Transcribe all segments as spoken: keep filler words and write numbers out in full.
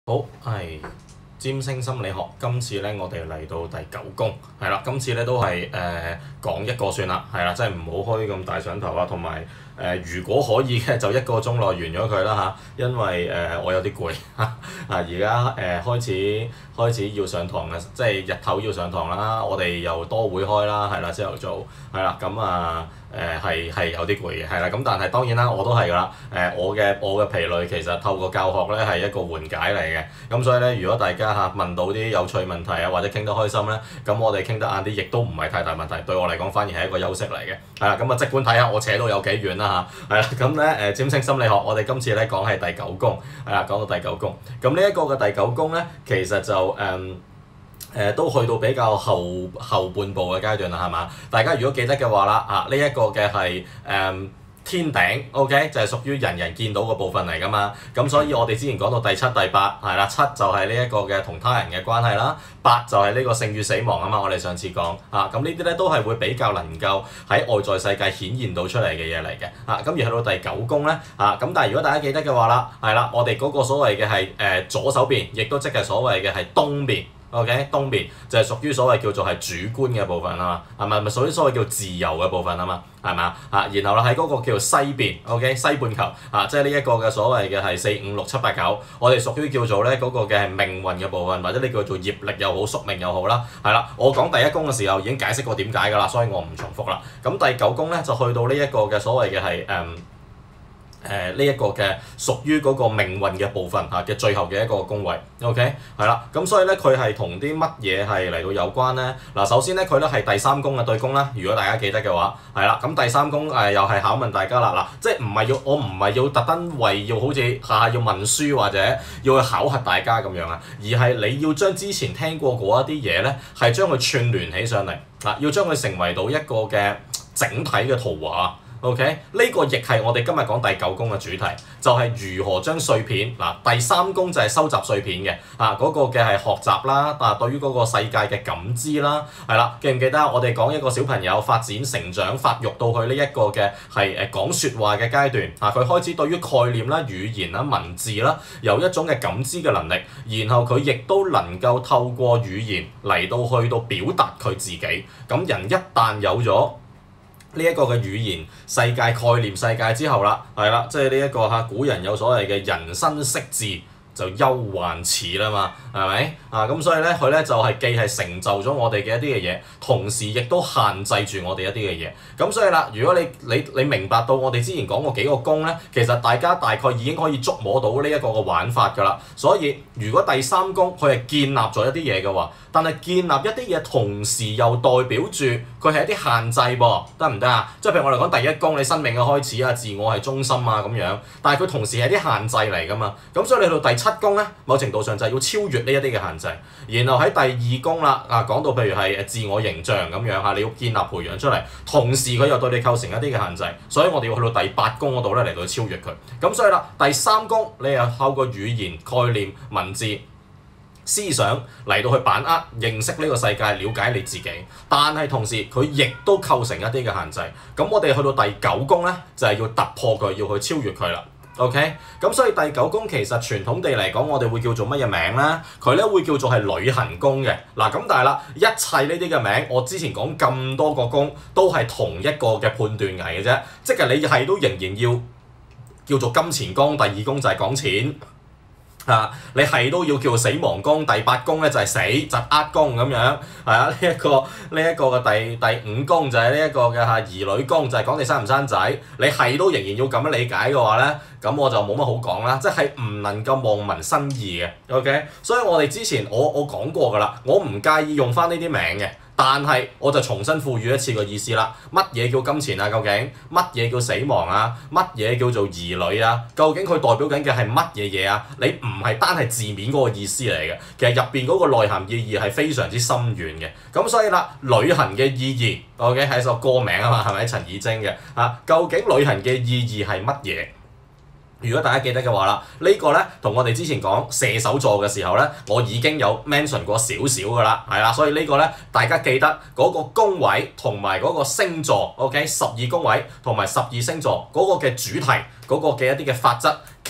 好，係占星心理學。今次咧，我哋嚟到第九宮，係啦。今次咧都係誒、呃、講一個算啦，係啦，即係唔好開咁大上頭啊。同埋誒，如果可以嘅就一個鐘內完咗佢啦嚇，因為誒、呃、我有啲攰啊。而家誒開始開始要上堂啦，即係日頭要上堂啦。我哋又多會開啦，係啦，朝頭早係啦，咁啊。誒係係有啲攰嘅，係啦，咁但係當然啦，我都係㗎啦。誒、呃、我嘅我嘅疲累其實透過教學咧係一個緩解嚟嘅，咁所以咧如果大家嚇問到啲有趣問題啊，或者傾得開心咧，咁我哋傾得晏啲，亦都唔係太大問題，對我嚟講反而係一個休息嚟嘅，係啦，咁啊即管睇下我扯到有幾遠啦嚇，係啦，咁咧誒占星心理學，我哋今次咧講係第九宮，係啦，講到第九宮，咁呢一個嘅第九宮咧，其實就誒。嗯誒、呃、都去到比較後後半部嘅階段啦，係嘛？大家如果記得嘅話啦，啊呢一、這個嘅係誒天頂 ，OK 就係屬於人人見到嘅部分嚟㗎嘛。咁所以我哋之前講到第七、第八係啦，七就係呢一個嘅同他人嘅關係啦，八就係呢個性與死亡啊嘛。我哋上次講啊，咁呢啲咧都係會比較能夠喺外在世界顯現到出嚟嘅嘢嚟嘅。啊，咁而去到第九宮咧，啊咁但係如果大家記得嘅話啦，係啦，我哋嗰個所謂嘅係誒左手邊，亦都即係所謂嘅係東邊。OK， 東邊就係屬於所謂叫做係主觀嘅部分啊嘛，係咪咪屬於所謂叫自由嘅部分啊嘛，係咪啊？啊，然後啦喺嗰個叫做西邊 ，OK， 西半球啊，即係呢一個嘅所謂嘅係四五六七八九，我哋屬於叫做咧嗰個嘅係命運嘅部分，或者你叫做業力又好，宿命又好啦，係啦。我講第一宮嘅時候已經解釋過點解㗎啦，所以我唔重複啦。咁第九宮咧就去到呢一個嘅所謂嘅係誒。嗯誒呢一個嘅屬於嗰個命運嘅部分嚇嘅最後嘅一個宮位 ，OK 係啦，咁所以咧佢係同啲乜嘢係嚟到有關咧？嗱，首先咧佢咧係第三宮嘅對宮啦，如果大家記得嘅話，係啦，咁第三宮誒、呃、又係考問大家啦，嗱，即係唔係要我唔係要特登為要好似下下要問書或者要去考核大家咁樣啊，而係你要將之前聽過嗰一啲嘢咧，係將佢串聯起上嚟，嗱，要將佢成為到一個嘅整體嘅圖畫。OK，呢個亦係我哋今日講第九宮嘅主題，就係、是、如何將碎片嗱，第三宮就係收集碎片嘅啊，嗰、那個嘅係學習啦，啊對於嗰個世界嘅感知啦，係啦，記唔記得我哋講一個小朋友發展成長發育到去呢一個嘅係誒講説話嘅階段啊，佢開始對於概念啦、語言啦、文字啦有一種嘅感知嘅能力，然後佢亦都能夠透過語言嚟到去到表達佢自己，咁人一旦有咗呢一個嘅語言世界概念世界之後啦，係啦，即係呢一個嚇古人有所謂嘅人生識字就憂患始啦嘛，係咪啊？咁所以咧佢咧就係、是、既係成就咗我哋嘅一啲嘅嘢，同時亦都限制住我哋一啲嘅嘢。咁所以啦，如果你你你明白到我哋之前講過幾個宮咧，其實大家大概已經可以觸摸到呢一個嘅玩法㗎啦。所以如果第三宮佢係建立咗一啲嘢嘅話，但係建立一啲嘢，同時又代表住佢係一啲限制噃，得唔得啊？即係譬如我哋講第一宮，你生命嘅開始啊，自我係中心啊咁樣，但係佢同時係啲限制嚟㗎嘛。咁所以你去到第七宮咧，某程度上就係要超越呢一啲嘅限制。然後喺第二宮啦，啊講到譬如係自我形象咁樣嚇，你要建立培養出嚟，同時佢又對你構成一啲嘅限制，所以我哋要去到第八宮嗰度咧嚟到超越佢。咁所以啦，第三宮你又透過語言、概念、文字、思想嚟到去把握認識呢個世界，了解你自己，但係同時佢亦都構成一啲嘅限制。咁我哋去到第九宮咧，就係要突破佢，要去超越佢啦。OK，咁所以第九宮其實傳統地嚟講，我哋會叫做乜嘢名咧？佢咧會叫做係旅行宮嘅。嗱，咁但係啦，一切呢啲嘅名，我之前講咁多個宮都係同一個嘅判斷嚟嘅啫，即係你係都仍然要叫做金錢宮，第二宮就係講錢。啊！你係都要叫死亡宮，第八宮咧就係死疾厄宮咁樣，係啊！呢、這、一個呢一、這個嘅第第五宮就係呢一個嘅嚇兒女宮，就係、是、講你生唔生仔。你係都仍然要咁樣理解嘅話咧，咁我就冇乜好講啦，即係唔能夠望文生義嘅。OK，所以我哋之前我我講過㗎啦，我唔介意用翻呢啲名嘅。但係我就重新賦予一次個意思啦。乜嘢叫金錢啊？究竟乜嘢叫死亡啊？乜嘢叫做兒女啊？究竟佢代表緊嘅係乜嘢嘢啊？你唔係單係字面嗰個意思嚟嘅，其實入邊嗰個內涵意義係非常之深遠嘅。咁所以啦，旅行嘅意義 ，OK 係一首歌名啊嘛，係咪陳綺貞嘅啊？究竟旅行嘅意義係乜嘢？如果大家記得嘅話啦，呢、這個咧同我哋之前講射手座嘅時候咧，我已經有 mention 過少少㗎啦，係啦，所以個呢個咧大家記得嗰個宮位同埋嗰個星座 ，OK， 十二宮位同埋十二星座嗰個嘅主題嗰、那個嘅一啲嘅法則，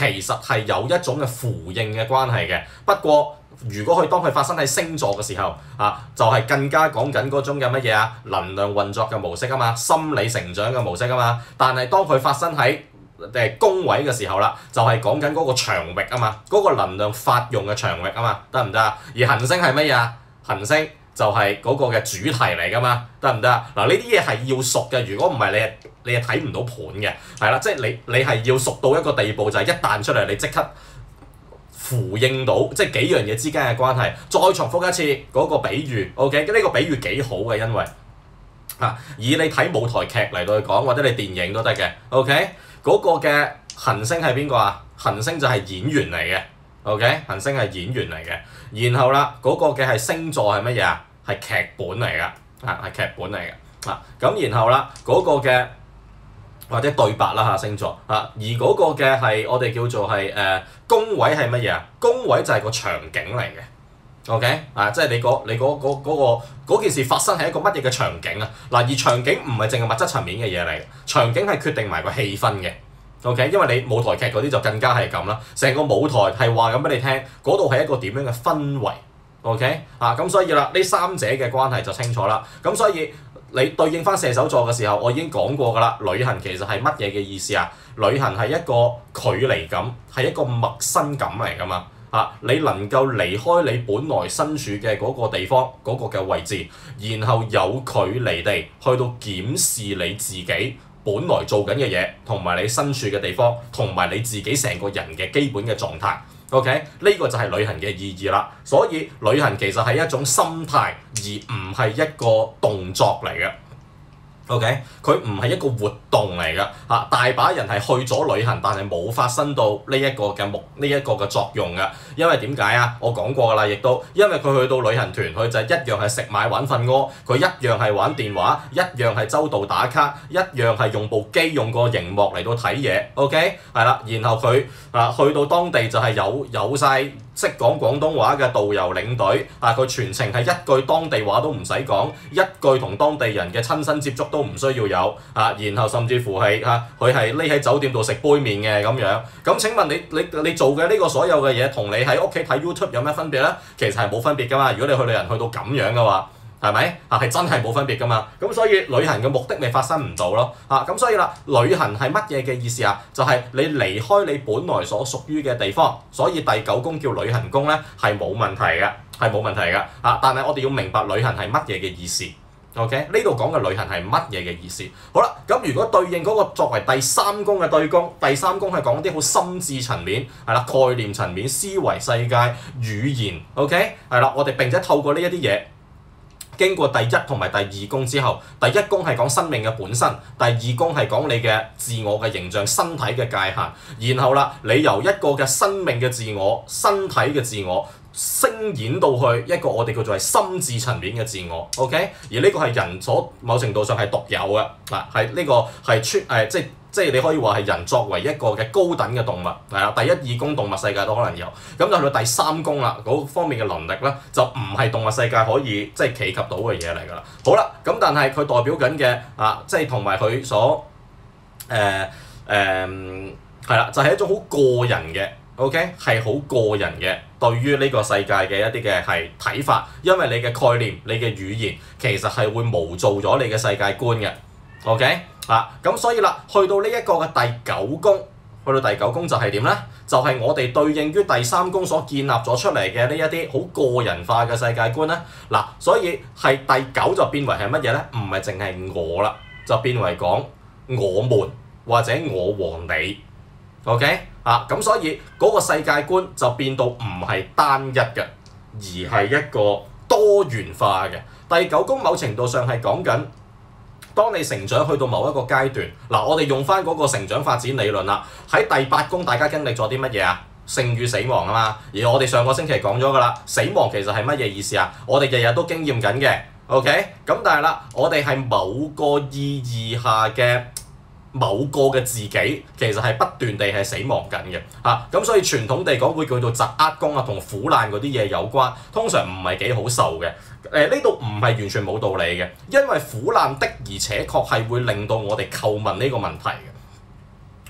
其實係有一種嘅呼應嘅關係嘅。不過如果佢當佢發生喺星座嘅時候啊，就係、是、更加講緊嗰種嘅乜嘢啊，能量運作嘅模式啊嘛，心理成長嘅模式啊嘛。但係當佢發生喺誒宮位嘅時候啦，就係講緊嗰個場域啊嘛，嗰、那個能量發用嘅場域啊嘛，得唔得啊？而行星係乜嘢啊？行星就係嗰個嘅主題嚟噶嘛，得唔得啊？嗱，呢啲嘢係要熟嘅，如果唔係你係你係睇唔到盤嘅，係啦，即係你你係要熟到一個地步，就係、是、一彈出嚟你即刻呼應到，即係幾樣嘢之間嘅關係。再重複一次嗰、那個比喻 ，OK？呢個比喻幾好嘅，因為啊，以你睇舞台劇嚟到去講，或者你電影都得嘅 ，OK？嗰個嘅行星係邊個啊？行星就係演員嚟嘅 ，OK？行星係演員嚟嘅。然後啦，嗰、那個嘅係星座係乜嘢啊？係劇本嚟㗎，啊係劇本嚟嘅。啊咁然後啦，嗰、那個嘅或者對白啦嚇星座啊，而嗰個嘅係我哋叫做係誒宮位係乜嘢啊？宮位就係個場景嚟嘅。OK 啊，即係你嗰你嗰嗰嗰個嗰件事發生係一個乜嘢嘅場景啊？嗱，而場景唔係淨係物質層面嘅嘢嚟嘅，場景係決定埋個氣氛嘅。OK，因為你舞台劇嗰啲就更加係咁啦，成個舞台係話咁俾你聽，嗰度係一個點樣嘅氛圍。OK 啊，咁所以啦，呢三者嘅關係就清楚啦。咁所以你對應翻射手座嘅時候，我已經講過㗎啦。旅行其實係乜嘢嘅意思啊？旅行係一個距離感，係一個陌生感嚟㗎嘛。啊！你能夠離開你本來身處嘅嗰個地方嗰、嗰個嘅位置，然後有距離地去到檢視你自己本來做緊嘅嘢，同埋你身處嘅地方，同埋你自己成個人嘅基本嘅狀態。OK，呢個就係旅行嘅意義啦。所以旅行其實係一種心態，而唔係一個動作嚟嘅。OK，佢唔係一個活動嚟㗎嚇，大把人係去咗旅行，但係冇發生到呢一個嘅目呢一個嘅作用㗎。因為點解啊？我講過㗎啦，亦都因為佢去到旅行團，佢就一樣係食買玩瞓屙，佢一樣係玩電話，一樣係周到打卡，一樣係用部機用個熒幕嚟到睇嘢。OK，係啦，然後佢啊去到當地就係有有曬識講廣東話嘅導遊領隊，啊佢全程係一句當地話都唔使講，一句同當地人嘅親身接觸都唔需要有，啊然後甚至乎係嚇佢係匿喺酒店度食杯麵嘅咁樣。咁請問你你你做嘅呢個所有嘅嘢，同你喺屋企睇 YouTube 有咩分別咧？其實係冇分別㗎嘛。如果你去旅行去到咁樣嘅話，係咪啊？係真係冇分別㗎嘛。咁所以旅行嘅目的咪發生唔到咯。啊咁所以啦，旅行係乜嘢嘅意思啊？就係、是、你離開你本來所屬於嘅地方。所以第九宮叫旅行宮咧，係冇問題嘅，係冇問題嘅。啊，但係我哋要明白旅行係乜嘢嘅意思。OK，呢度講嘅旅行係乜嘢嘅意思？好啦，咁如果對應嗰個作為第三宮嘅對宮，第三宮係講啲好心智層面，係啦，概念層面、思維世界、語言。OK，係啦，我哋並且透過呢一啲嘢。經過第一同埋第二宮之後，第一宮係講生命嘅本身，第二宮係講你嘅自我嘅形象、身體嘅界限。然後啦，你由一個嘅生命嘅自我、身體嘅自我，升演到去一個我哋叫做係心智層面嘅自我。OK，而呢個係人所某程度上係獨有嘅，嗱係呢個係出誒即係。即係你可以話係人作為一個嘅高等嘅動物，係啦，第一二宮動物世界都可能有，咁就去到第三宮啦，嗰方面嘅能力咧就唔係動物世界可以即係企及到嘅嘢嚟㗎啦。好啦，咁但係佢代表緊嘅啊，即係同埋佢所誒誒係啦，就係、是、一種好個人嘅 ，OK 係好個人嘅對於呢個世界嘅一啲嘅係睇法，因為你嘅概念、你嘅語言其實係會模造咗你嘅世界觀嘅 ，OK。啊，咁所以啦，去到呢一個嘅第九宮，去到第九宮就係點咧？就係、是、我哋對應於第三宮所建立咗出嚟嘅呢一啲好個人化嘅世界觀咧。嗱、啊，所以係第九就變為係乜嘢咧？唔係淨係我啦，就變為講我們或者我和你。OK 啊，咁所以嗰個世界觀就變到唔係單一嘅，而係一個多元化嘅。第九宮某程度上係講緊。當你成長去到某一個階段，嗱，我哋用翻嗰個成長發展理論啦。喺第八宮，大家經歷咗啲乜嘢啊？生與死亡啊嘛。而我哋上個星期講咗㗎啦，死亡其實係乜嘢意思啊？我哋日日都經驗緊嘅 ，OK？咁但係啦，我哋係某個意義下嘅某個嘅自己，其實係不斷地係死亡緊嘅嚇。咁、啊、所以傳統地講會叫做疾厄宮啊，同苦難嗰啲嘢有關，通常唔係幾好受嘅。誒呢度唔係完全冇道理嘅，因為苦難的而且確係會令到我哋叩問呢個問題嘅。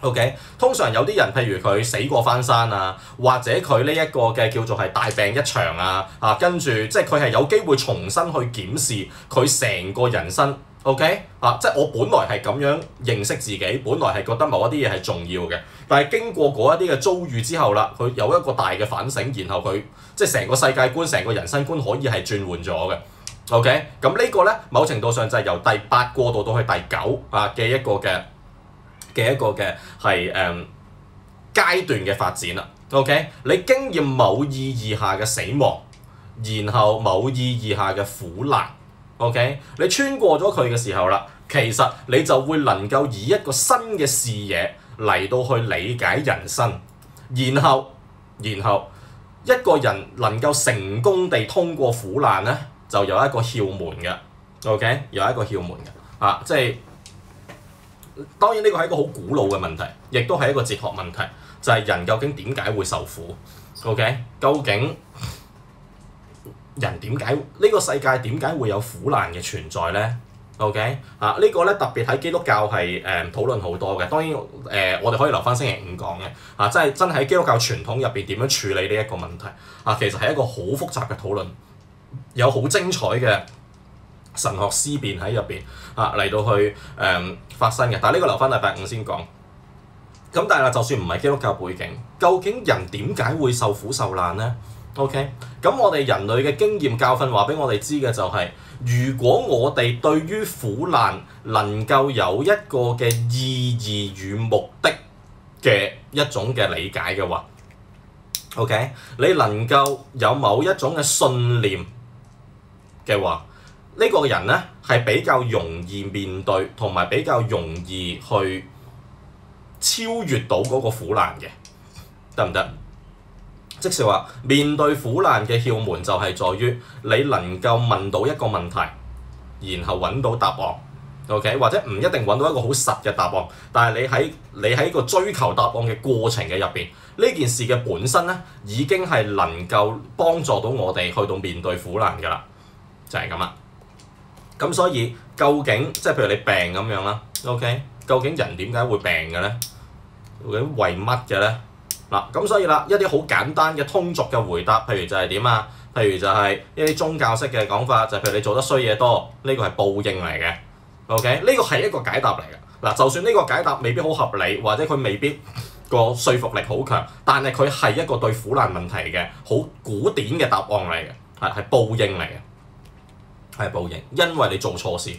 OK， 通常有啲人譬如佢死過翻生啊，或者佢呢一個嘅叫做係大病一場啊，啊跟住即係佢係有機會重新去檢視佢成個人生。OK， 啊即係我本來係咁樣認識自己，本來係覺得某一啲嘢係重要嘅，但係經過嗰一啲嘅遭遇之後啦，佢有一個大嘅反省，然後佢即係成個世界觀、成個人生觀可以係轉換咗嘅。OK， 咁呢個咧某程度上就係由第八過渡到去第九啊嘅一個嘅。嘅一個嘅係誒階段嘅發展啦。OK， 你經驗某意義下嘅死亡，然後某意義下嘅苦難。OK， 你穿過咗佢嘅時候啦，其實你就會能夠以一個新嘅視野嚟到去理解人生，然後然後一個人能夠成功地通過苦難咧，就有一個竅門嘅。OK， 有一個竅門嘅啊，即係。當然呢個係一個好古老嘅問題，亦都係一個哲學問題，就係、是、人究竟點解會受苦 ？OK， 究竟人點解呢個世界點解會有苦難嘅存在咧 ？OK 啊，呢、這個咧特別喺基督教係誒、呃、討論好多嘅。當然誒、呃，我哋可以留翻星期五講嘅啊，即係真係喺基督教傳統入邊點樣處理呢一個問題啊，其實係一個好複雜嘅討論，有好精彩嘅神學思辨喺入邊啊，嚟到去誒、呃、發生嘅，但係呢個留翻禮拜五先講。咁但係啦，就算唔係基督教背景，究竟人點解會受苦受難咧 ？OK， 咁我哋人類嘅經驗教訓話俾我哋知嘅就係、是，如果我哋對於苦難能夠有一個嘅意義與目的嘅一種嘅理解嘅話 ，OK， 你能夠有某一種嘅信念嘅話。呢個人咧係比較容易面對，同埋比較容易去超越到嗰個苦難嘅，得唔得？即是話面對苦難嘅竅門就係在於你能夠問到一個問題，然後揾到答案。OK， 或者唔一定揾到一個好實嘅答案，但係你喺你喺個追求答案嘅過程嘅入邊，呢件事嘅本身咧已經係能夠幫助到我哋去到面對苦難㗎啦，就係咁啦。咁所以究竟即係譬如你病咁樣啦 ，OK？ 究竟人點解會病嘅咧？究竟為乜嘅咧？嗱，咁所以啦，一啲好簡單嘅通俗嘅回答，譬如就係點啊？譬如就係一啲宗教式嘅講法，就係、是、譬如你做得衰嘢多，呢、這個係報應嚟嘅 ，OK？ 呢個係一個解答嚟嘅。嗱，就算呢個解答未必好合理，或者佢未必個說服力好強，但係佢係一個對苦難問題嘅好古典嘅答案嚟嘅，係係報應嚟嘅。係報應，因為你做錯事，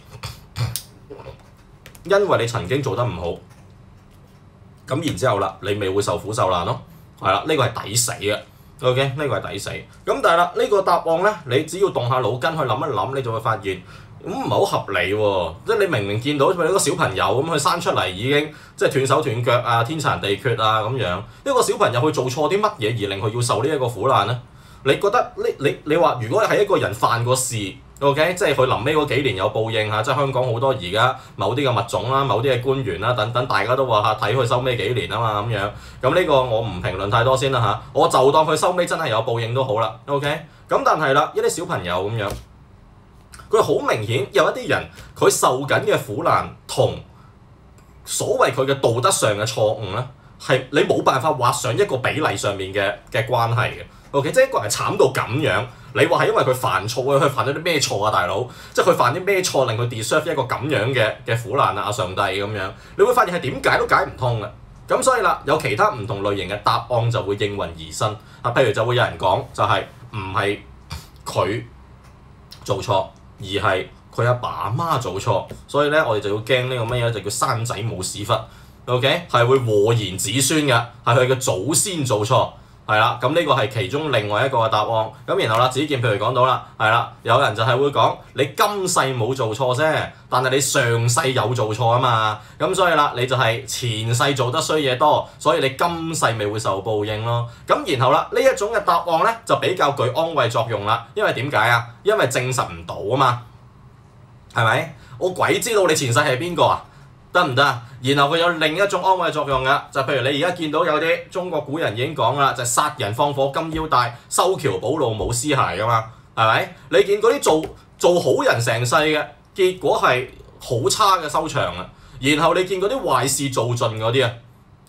因為你曾經做得唔好，咁然之後啦，你咪會受苦受難咯，係啦，呢個係抵死嘅 ，OK， 呢個係抵死。咁但係啦，呢個答案咧，你只要動下腦筋去諗一諗，你就會發現咁唔係好合理喎。即係你明明見到譬如一個小朋友咁，佢生出嚟已經即係斷手斷腳啊、天殘地缺啊咁樣，一個小朋友去做錯啲乜嘢而令佢要受呢一個苦難咧？你覺得呢？你你話如果係一個人犯過事？OK， 即係佢臨尾嗰幾年有報應嚇，即係香港好多而家某啲嘅物種啦、某啲嘅官員啦等等，大家都話嚇睇佢收尾幾年啊嘛咁樣。咁呢個我唔評論太多先啦嚇，我就當佢收尾真係有報應都好啦。OK，咁但係啦，一啲小朋友咁樣，佢好明顯有一啲人佢受緊嘅苦難同所謂佢嘅道德上嘅錯誤咧，係你冇辦法畫上一個比例上面嘅嘅關係嘅。OK， 即係一個人慘到咁樣。你話係因為佢犯錯啊？佢犯咗啲咩錯啊，大佬？即係佢犯啲咩錯令佢 deserve 一個咁樣嘅嘅苦難啊？上帝咁樣，你會發現係點解都解唔通嘅。咁所以啦，有其他唔同類型嘅答案就會應運而生啊。譬如就會有人講就係唔係佢做錯，而係佢阿爸阿媽做錯，所以咧我哋就要驚呢個乜嘢就叫生仔冇屎忽。OK， 係會禍延子孫嘅，係佢嘅祖先做錯。係啦，咁呢個係其中另外一個嘅答案。咁然後啦，子健譬如講到啦，係啦，有人就係會講你今世冇做錯啫，但係你上世有做錯啊嘛。咁所以啦，你就係前世做得衰嘢多，所以你今世咪會受報應咯。咁然後啦，呢一種嘅答案咧就比較具安慰作用啦。因為點解啊？因為證實唔到啊嘛，係咪？我鬼知道你前世係邊個啊？得唔得？然後佢有另一種安慰作用㗎，就譬如你而家見到有啲中國古人已經講啦，就係、殺人放火金腰帶，修橋補路冇屍骸㗎嘛，係咪？你見嗰啲做做好人成世嘅，結果係好差嘅收場啊。然後你見嗰啲壞事做盡嗰啲啊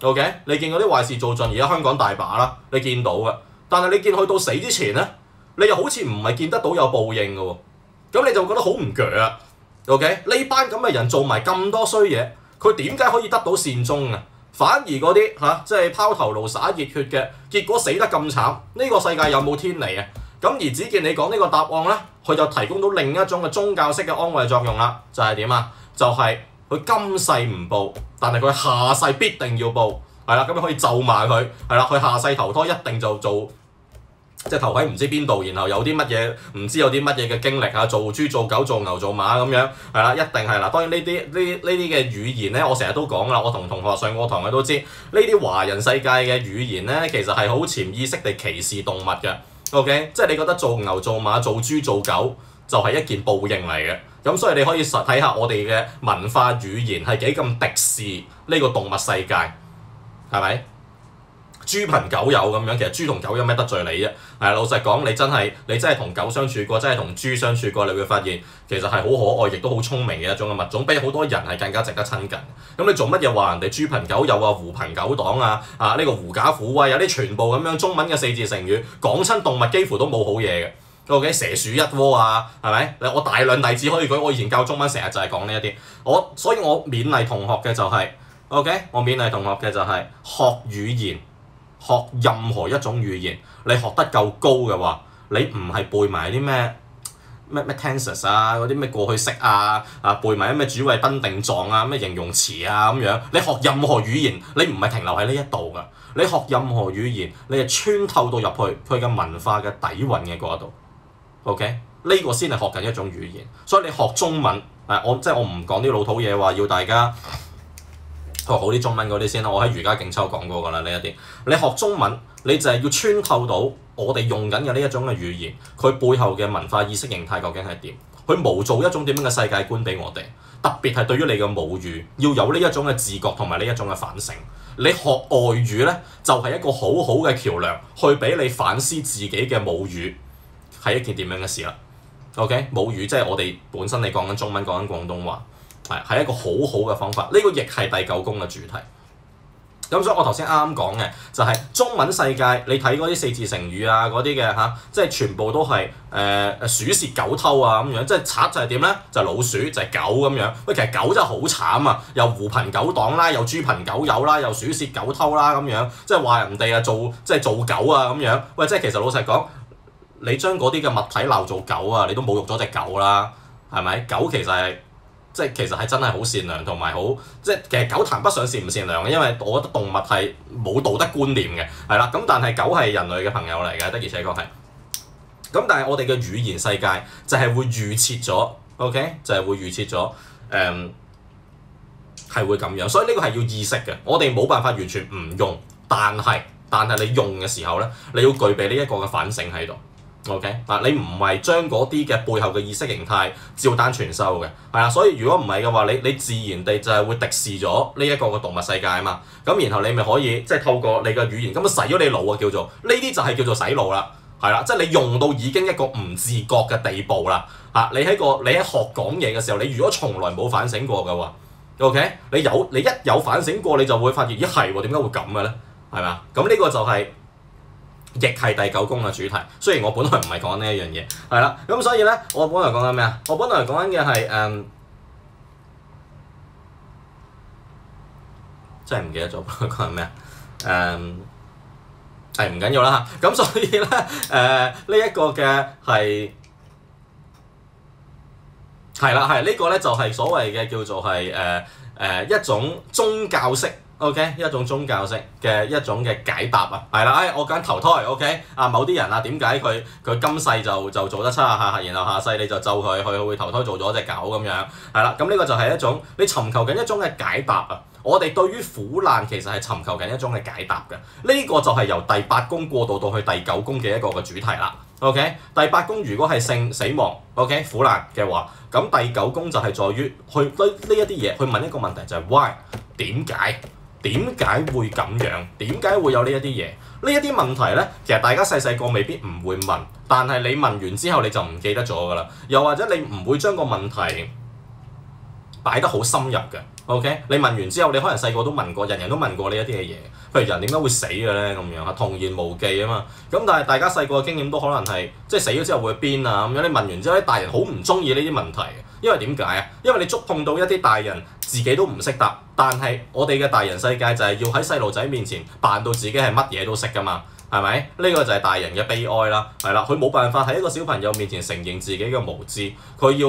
OK， 你見嗰啲壞事做盡，而家香港大把啦，你見到嘅。但係你見去到死之前咧，你又好似唔係見得到有報應嘅喎，咁你就覺得好唔鋸啊。OK， 呢班咁嘅人做埋咁多衰嘢，佢點解可以得到善終啊？反而嗰啲嚇即係拋頭顱灑熱血嘅，結果死得咁慘，呢、這個世界有冇天理啊？咁而只見你講呢個答案咧，佢就提供到另一種嘅宗教式嘅安慰作用啦，就係點啊？就係、是、佢今世唔報，但係佢下世必定要報，係啦，咁你可以咒罵佢，係啦，佢下世投胎一定就做。即係投喺唔知邊度，然後有啲乜嘢唔知有啲乜嘢嘅經歷啊，做豬做狗做牛做馬咁樣，係啦，一定係啦。當然呢啲呢呢啲嘅語言咧，我成日都講啦，我同同學上過堂嘅都知，呢啲華人世界嘅語言咧，其實係好潛意識地歧視動物嘅。OK， 即係你覺得做牛做馬做豬做狗就係一件報應嚟嘅，咁所以你可以實睇下我哋嘅文化語言係幾咁敵視呢個動物世界，係咪？豬朋狗友咁樣，其實豬同狗有咩得罪你啫？係老實講，你真係你真係同狗相處過，真係同豬相處過，你會發現其實係好可愛，亦都好聰明嘅一種嘅物種，比好多人係更加值得親近。咁你做乜嘢話人哋豬朋狗友啊、狐朋狗黨啊、啊呢、這個狐假虎威啊，啲全部咁樣中文嘅四字成語講親動物幾乎都冇好嘢嘅。OK， 蛇鼠一窩啊，係咪？我大量例子可以舉，我以前教中文成日就係講呢一啲。我所以我勉勵同學嘅就係、是、OK， 我勉勵同學嘅就係學語言。學任何一種語言，你學得夠高嘅話，你唔係背埋啲咩咩咩 tenses 啊，嗰啲咩過去式啊，啊背埋啲咩主謂賓定狀啊，咩形容詞啊咁樣。你學任何語言，你唔係停留喺呢一度㗎。你學任何語言，你係穿透到入去佢嘅文化嘅底蘊嘅嗰度。OK，呢個先係學緊一種語言。所以你學中文，誒我即係我唔講啲老土嘢話，要大家學好啲中文嗰啲先啦，我喺瑜伽勁抽講過㗎啦呢一啲。你學中文，你就係要穿透到我哋用緊嘅呢一種嘅語言，佢背後嘅文化意識形態究竟係點？佢模造一種點樣嘅世界觀俾我哋。特別係對於你嘅母語，要有呢一種嘅自覺同埋呢一種嘅反省。你學外語咧，就係、是、一個好好嘅橋梁，去俾你反思自己嘅母語係一件點樣嘅事啦。OK， 母語即係我哋本身你講緊中文，講緊廣東話。係係一個好好嘅方法，呢、這個亦係第九宮嘅主題。咁所以我頭先啱啱講嘅就係、是、中文世界，你睇嗰啲四字成語啊，嗰啲嘅嚇，即係全部都係誒誒鼠竊狗偷啊咁樣，即係賊就係點咧？就係、老鼠就係、是、狗咁樣。喂，其實狗真係好慘啊，又狐朋狗黨啦，又豬朋狗友啦，又鼠竊狗偷啦咁樣，即係話人哋啊做即係做狗啊咁樣。喂，即係其實老實講，你將嗰啲嘅物體鬧做狗啊，你都侮辱咗隻狗啦，係咪？狗其實係。即係其實係真係好善良同埋好，即係其實狗談不上善唔善良嘅，因為我覺得動物係冇道德觀念嘅，係啦。咁但係狗係人類嘅朋友嚟嘅，的而且確係。咁但係我哋嘅語言世界就係會預設咗 ，OK， 就係會預設咗，誒、嗯、係會咁樣，所以呢個係要意識嘅。我哋冇辦法完全唔用，但係但係你用嘅時候咧，你要具備呢一個嘅反省喺度。OK， 嗱你唔係將嗰啲嘅背後嘅意識形態照單全收嘅，係啦，所以如果唔係嘅話，你你自然地就係會敵視咗呢一個嘅動物世界啊嘛，咁然後你咪可以即係、就是、透過你嘅語言咁樣洗咗你腦啊，叫做呢啲就係叫做洗腦啦，係啦，即係你用到已經一個唔自覺嘅地步啦，嚇你喺個你喺學講嘢嘅時候，你如果從來冇反省過嘅話 ，OK， 你有你一有反省過，你就會發現咦係喎，點解會咁嘅咧？係咪啊？咁呢個就係、是。亦係第九宮嘅主題，雖然我本來唔係講呢一樣嘢，係啦，咁所以咧，我本來講緊咩啊？我本來講緊嘅係誒，真係唔記得咗講緊咩啊？誒，係唔緊要啦嚇，咁所以咧誒，呢一個嘅係係啦，係呢個咧就係所謂嘅叫做係誒誒一種宗教式。OK， 一種宗教式嘅一種嘅解答啊，係啦，誒我揀投胎 ，OK， 啊某啲人啊點解佢佢今世就就做得差下，然後下世你就咒佢，佢會投胎做咗隻狗咁樣，係啦，咁呢個就係一種你尋求緊一種嘅解答啊。我哋對於苦難其實係尋求緊一種嘅解答嘅，呢、這個就係由第八宮過渡到去第九宮嘅一個嘅主題啦。OK， 第八宮如果係性死亡 ，OK 苦難嘅話，咁第九宮就係在於去呢呢一啲嘢去問一個問題就係、是、why 點解？點解會咁樣？點解會有呢一啲嘢？呢一啲問題咧，其實大家細細個未必唔會問，但係你問完之後你就唔記得咗㗎啦。又或者你唔會將個問題擺得好深入嘅。OK， 你問完之後，你可能細個都問過，人人都問過呢一啲嘅嘢。譬如人點解會死嘅咧？咁樣啊，童言無忌啊嘛。咁但係大家細個嘅經驗都可能係即係死咗之後會邊啊咁樣。你問完之後，啲大人好唔中意呢啲問題，因為點解啊？因為你觸碰到一啲大人自己都唔識答，但係我哋嘅大人世界就係要喺細路仔面前扮到自己係乜嘢都識㗎嘛。係咪？呢個就係大人嘅悲哀啦，係啦，佢冇辦法喺一個小朋友面前承認自己嘅無知，佢要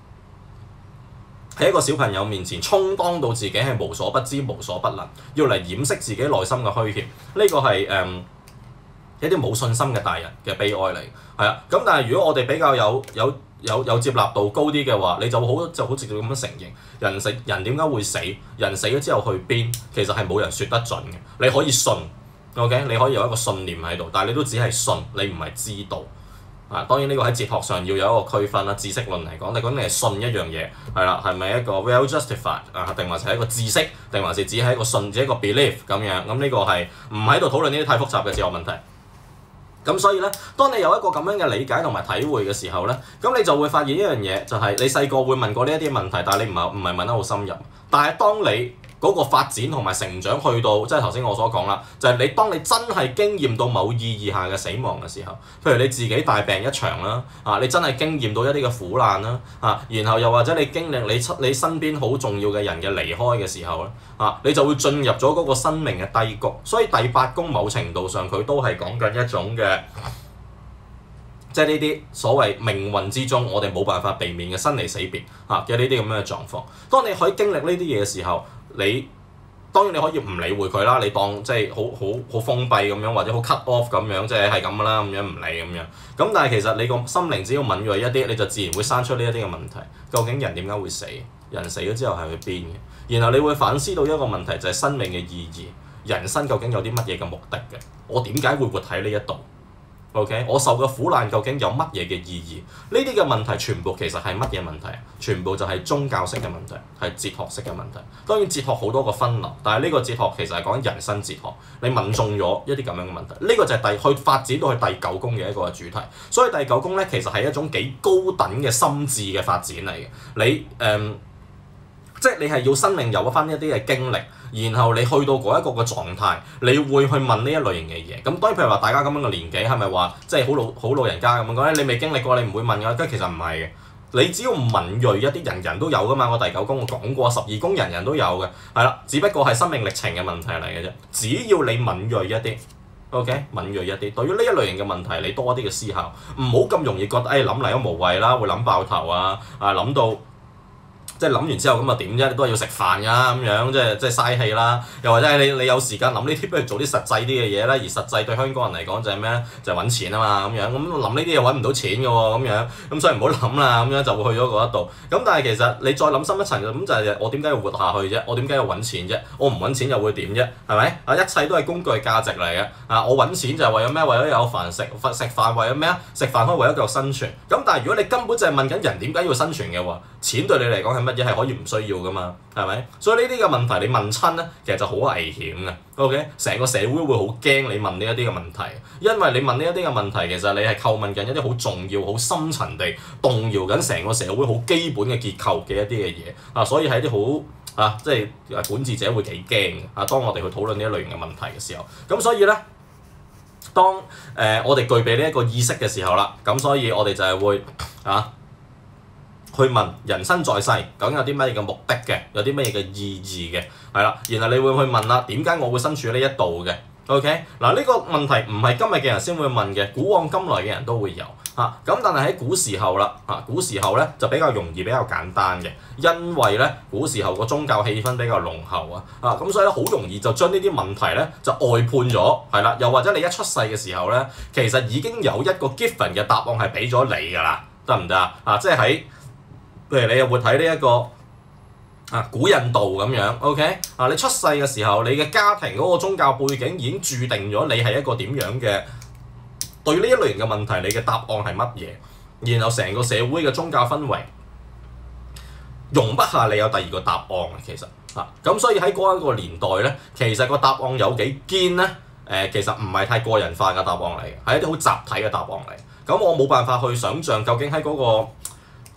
喺一個小朋友面前充當到自己係無所不知、無所不能，要嚟掩飾自己內心嘅虛怯。呢個係誒、嗯、一啲冇信心嘅大人嘅悲哀嚟，係啊。咁但係如果我哋比較有有有有接納度高啲嘅話，你就好就好直接咁樣承認人死人點解會死？人死咗之後去邊？其實係冇人説得準嘅。你可以信。OK， 你可以有一個信念喺度，但係你都只係信，你唔係知道。啊，當然呢個喺哲學上要有一個區分啦。知識論嚟講，你講你係信一樣嘢，係啦，係咪一個 well justified 啊？定還是係一個知識，定還是只係一個信，只係一個 belief 咁樣？咁呢個係唔喺度討論呢啲太複雜嘅哲學問題。咁所以咧，當你有一個咁樣嘅理解同埋體會嘅時候咧，咁你就會發現一樣嘢，就係你細個會問過呢一啲問題，但係你唔係唔係問得好深入。但係當你嗰個發展同埋成長去到，即係頭先我所講啦，就係你當你真係經驗到某意義下嘅死亡嘅時候，譬如你自己大病一場啦，啊，你真係經驗到一啲嘅苦難啦，啊，然後又或者你經歷你出你身邊好重要嘅人嘅離開嘅時候咧，啊，你就會進入咗嗰個生命嘅低谷。所以第八宮某程度上佢都係講緊一種嘅，即係呢啲所謂命運之中我哋冇辦法避免嘅生離死別啊嘅呢啲咁樣嘅狀況。當你可以經歷呢啲嘢嘅時候，你當然你可以唔理會佢啦，你當即係好好好封閉咁樣，或者好 cut off 咁樣，即係係咁噶啦，咁樣唔理咁樣。咁但係其實你個心靈只要敏鋭一啲，你就自然會生出呢一啲嘅問題。究竟人點解會死？人死咗之後係去邊嘅？然後你會反思到一個問題，就係生命嘅意義，人生究竟有啲乜嘢嘅目的嘅？我點解會活喺呢一度？OK， 我受嘅苦難究竟有乜嘢嘅意義？呢啲嘅問題全部其實係乜嘢問題？全部就係宗教式嘅問題，係哲學式嘅問題。當然哲學好多個分流，但係呢個哲學其實係講人生哲學。你問中咗一啲咁樣嘅問題，呢個就係第去發展到去第九宮嘅一個主題。所以第九宮咧其實係一種幾高等嘅心智嘅發展嚟嘅。你誒、嗯，即係你係要生命有翻一啲嘅經歷。然後你去到嗰一個嘅狀態，你會去問呢一類型嘅嘢。咁當然譬如話大家咁樣嘅年紀，係咪話即係好老好老人家咁樣講咧？你未經歷過，你唔會問㗎。跟其實唔係嘅，你只要敏鋭一啲，人人都有㗎嘛。我第九宮我講過，十二宮人人都有嘅，係啦。只不過係生命歷程嘅問題嚟嘅啫。只要你敏鋭一啲 ，OK， 敏鋭一啲，對於呢一類型嘅問題，你多啲嘅思考，唔好咁容易覺得誒諗嚟都無謂啦，會諗爆頭啊，啊諗到。即係諗完之後咁啊點啫？都係要食飯㗎咁樣，即係即係嘥氣啦。又或者係你你有時間諗呢啲，不如做啲實際啲嘅嘢啦。而實際對香港人嚟講就係咩？就係揾錢啊嘛咁樣。咁諗呢啲又揾唔到錢㗎喎咁樣。咁所以唔好諗啦，咁樣就會去咗嗰一度。咁但係其實你再諗深一層，咁就係我點解要活下去啫？我點解要揾錢啫？我唔揾錢又會點啫？係咪？啊，一切都係工具價值嚟嘅。啊，我揾錢就係為咗咩？為咗有飯食。食飯為咗咩啊？食飯可以為咗繼續生存。咁但係如果你根本就係問緊人點解要生存嘅話，錢對你嚟講係乜嘢？係可以唔需要噶嘛？係咪？所以呢啲嘅問題你問親咧，其實就好危險嘅。OK， 成個社會會好驚你問呢一啲嘅問題，因為你問呢一啲嘅問題，其實你係叩問緊一啲好重要、好深層地動搖緊成個社會好基本嘅結構嘅一啲嘅嘢啊，所以係啲好啊，即係管治者會幾驚嘅啊。當我哋去討論呢一類型嘅問題嘅時候，咁所以咧，當誒、呃、我哋具備呢一個意識嘅時候啦，咁所以我哋就係會啊。去問人生在世究竟有啲乜嘢嘅目的嘅，有啲乜嘢嘅意義嘅，係啦。然後你會去問啦，點解我會身處呢一度嘅 ？OK， 嗱呢個問題唔係今日嘅人先會問嘅，古往今來嘅人都會有嚇。咁、啊、但係喺古時候啦，嚇、啊、古時候咧就比較容易、比較簡單嘅，因為咧古時候個宗教氣氛比較濃厚啊，啊咁所以咧好容易就將呢啲問題咧就外判咗，係啦。又或者你一出世嘅時候咧，其實已經有一個 given 嘅答案係俾咗你㗎啦，得唔得啊？啊，即係喺譬如你又會睇呢一個啊古印度咁樣 ，OK 啊？你出世嘅時候，你嘅家庭嗰個宗教背景已經註定咗你係一個點樣嘅對呢一類型嘅問題，你嘅答案係乜嘢？然後成個社會嘅宗教氛圍容不下你有第二個答案啊，其實啊，咁所以喺嗰一個年代咧，其實個答案有幾堅咧？誒、呃，其實唔係太個人化嘅答案嚟嘅，係一啲好集體嘅答案嚟。咁我冇辦法去想像究竟喺嗰、嗰個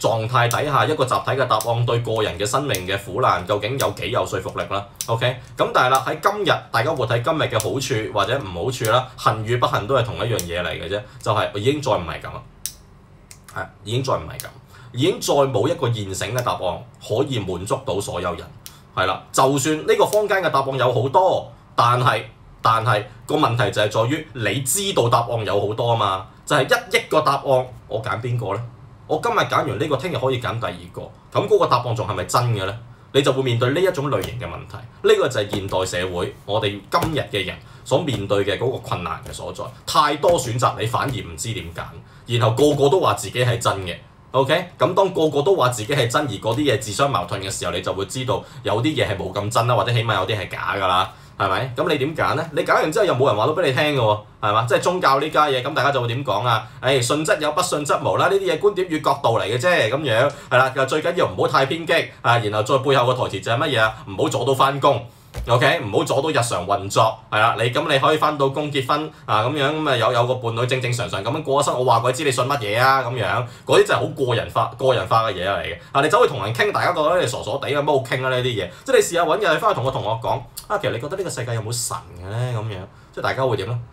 狀態底下，一個集體嘅答案對個人嘅生命嘅苦難究竟有幾有說服力啦 ？OK， 咁但係啦喺今日大家活喺今日嘅好處或者唔好處啦，幸與不幸都係同一樣嘢嚟嘅啫，就係、是、已經再唔係咁啦，係已經再唔係咁，已經再冇一個現成嘅答案可以滿足到所有人，係啦，就算呢個坊間嘅答案有好多，但係但係個問題就係在於你知道答案有好多啊嘛，就係、是、一億個答案，我揀邊個咧？我今日揀完呢個，聽日可以揀第二個，咁嗰個答案仲係咪真嘅咧？你就會面對呢一種類型嘅問題，呢個就係現代社會我哋今日嘅人所面對嘅嗰個困難嘅所在。太多選擇，你反而唔知點揀，然後個個都話自己係真嘅。OK，咁當個個都話自己係真，而嗰啲嘢自相矛盾嘅時候，你就會知道有啲嘢係冇咁真啦，或者起碼有啲係假㗎啦。係咪？咁你點揀咧？你揀完之後又冇人話到俾你聽嘅喎，係嘛？即係宗教呢家嘢，咁大家就會點講啊？誒、哎，信則有，不信則無啦。呢啲嘢觀點與角度嚟嘅啫，咁樣係啦。又最緊要唔好太偏激啊！然後再背後個台詞就係乜嘢啊？唔好阻到翻工。OK， 唔好阻到日常運作，係啦，你咁你可以翻到工結婚啊咁樣咁啊有有個伴侶正正常常咁樣過咗身，我話鬼知你信乜嘢啊咁樣，嗰啲就係好個人化個人化嘅嘢嚟嘅。啊，你走去同人傾，大家覺得你傻傻地咁，冇好傾啊呢啲嘢。即係你試下揾日你翻去同個同學講啊，其實你覺得呢個世界有冇神嘅咧咁樣，即係大家會點咧？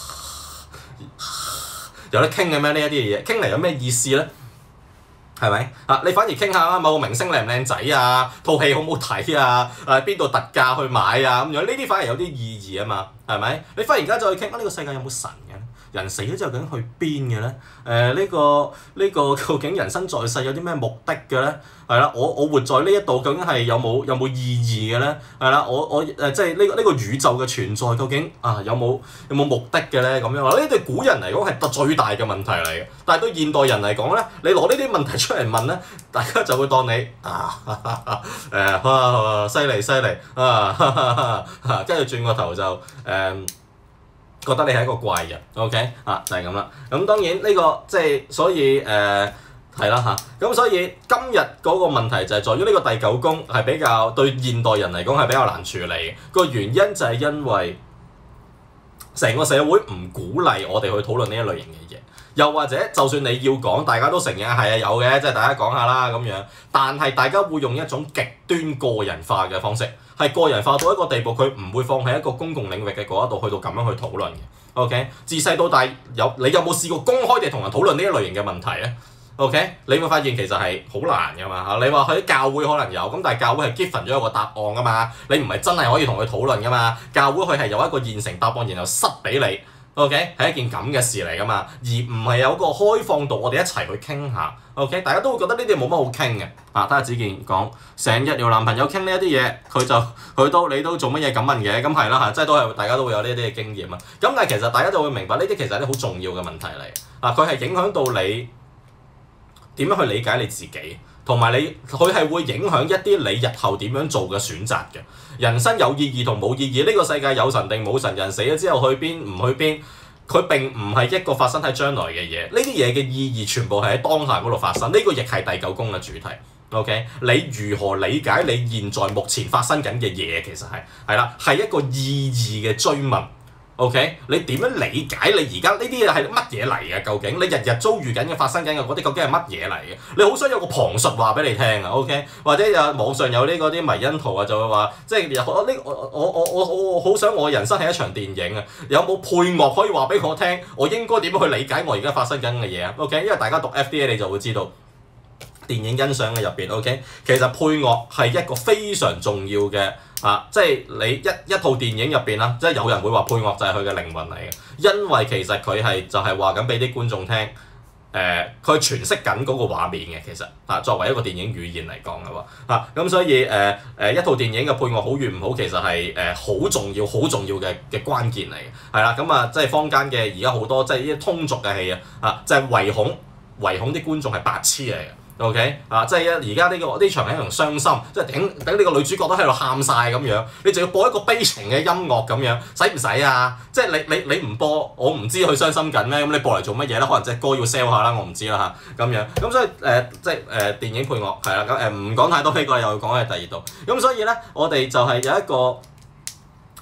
有得傾嘅咩呢一啲嘢？傾嚟有咩意思咧？係咪啊？你反而傾下某個明星靚唔靚仔啊，套戲好唔好睇啊？誒邊度特價去買啊？咁樣呢啲反而有啲意義啊嘛，係咪？你忽然間再去傾啊，呢個世界有冇神嘅咧？人死咗之後究竟去邊嘅咧？誒、呃、呢、呢個呢、呢個究竟人生在世有啲咩目的嘅咧？係啦，我我活在呢一度究竟係有冇有冇意義嘅咧？係啦，我我誒、呃、即係呢個呢個宇宙嘅存在究竟啊有冇有冇目的嘅咧？咁樣呢對古人嚟講係最大嘅問題嚟嘅，但係對現代人嚟講咧，你攞呢啲問題出嚟問咧，大家就會當你啊誒哇犀利犀利啊，跟住轉個頭就誒。呃覺得你係一個怪人 ，OK 啊，就係咁啦。咁當然呢、這個即係所以誒係啦嚇。咁、呃、所以今日嗰個問題就係在於呢個第九宮係比較對現代人嚟講係比較難處理。個原因就係因為成個社會唔鼓勵我哋去討論呢一類型嘅嘢，又或者就算你要講，大家都承認係啊有嘅，即係大家講下啦咁樣。但係大家會用一種極端個人化嘅方式。係個人化到一個地步，佢唔會放喺一個公共領域嘅嗰一度去到咁樣去討論嘅。OK，自細到大有你有冇試過公開地同人討論呢一類型嘅問題咧 ？OK，你會發現其實係好難噶嘛嚇。你話喺教會可能有，咁但係教會係 given 咗一個答案噶嘛，你唔係真係可以同佢討論噶嘛。教會佢係有一個現成答案，然後塞俾你。OK，係一件咁嘅事嚟噶嘛，而唔係有個開放度，我哋一齊去傾下。OK，大家都會覺得呢啲冇乜好傾嘅。啊，睇下子健講，成日撩男朋友傾呢一啲嘢，佢就佢都你都做乜嘢咁問嘅？咁係啦嚇，即係都係大家都會有呢啲嘅經驗啊。咁但係其實大家就會明白呢啲其實係啲好重要嘅問題嚟。啊，佢係影響到你點樣去理解你自己，同埋你佢係會影響一啲你日後點樣做嘅選擇嘅。人生有意義同冇意義，呢個世界有神定冇神，人死咗之後去邊唔去邊，佢並唔係一個發生喺將來嘅嘢。呢啲嘢嘅意義全部係喺當下嗰度發生。呢個亦係第九宮嘅主題。OK，你如何理解你現在目前發生緊嘅嘢？其實係係啦，係一個意義嘅追問。OK，你點樣理解你而家呢啲嘢係乜嘢嚟嘅？究竟你日日遭遇緊嘅、發生緊嘅嗰啲究竟係乜嘢嚟嘅？你好想有個旁述話俾你聽啊 ？OK，或者有網上有呢嗰啲迷因圖啊，就會話即係我呢我我我我我好想我人生係一場電影啊！有冇配樂可以話俾我聽？我應該點樣去理解我而家發生緊嘅嘢啊 ？OK，因為大家讀 F D A 你就會知道電影欣賞嘅入邊 OK，其實配樂係一個非常重要嘅。啊，即係你一一套電影入邊啦，即係有人會話配樂就係佢嘅靈魂嚟嘅，因為其實佢係就係話緊俾啲觀眾聽，誒、呃，佢詮釋緊嗰個畫面嘅，其實啊，作為一個電影語言嚟講嘅話，啊，咁所以誒誒、呃、一套電影嘅配樂好與唔好，其實係誒好重要、好重要嘅嘅關鍵嚟嘅，係啦，咁啊，即係坊間嘅而家好多即係呢啲通俗嘅戲啊，啊，就係、是、唯恐唯恐啲觀眾係白痴嚟嘅。OK 啊，即係而家呢個呢場係一場傷心，即係頂頂呢個女主角都喺度喊晒咁樣，你仲要播一個悲情嘅音樂咁樣，使唔使啊？即係你你你唔播，我唔知佢傷心緊咩，咁你播嚟做乜嘢咧？可能隻歌要 sell 下啦，我唔知啦嚇咁樣。咁所以誒、呃、即係誒、呃、電影配樂係啦，咁誒唔講太多呢個又講係第二度。咁所以咧，我哋就係有一個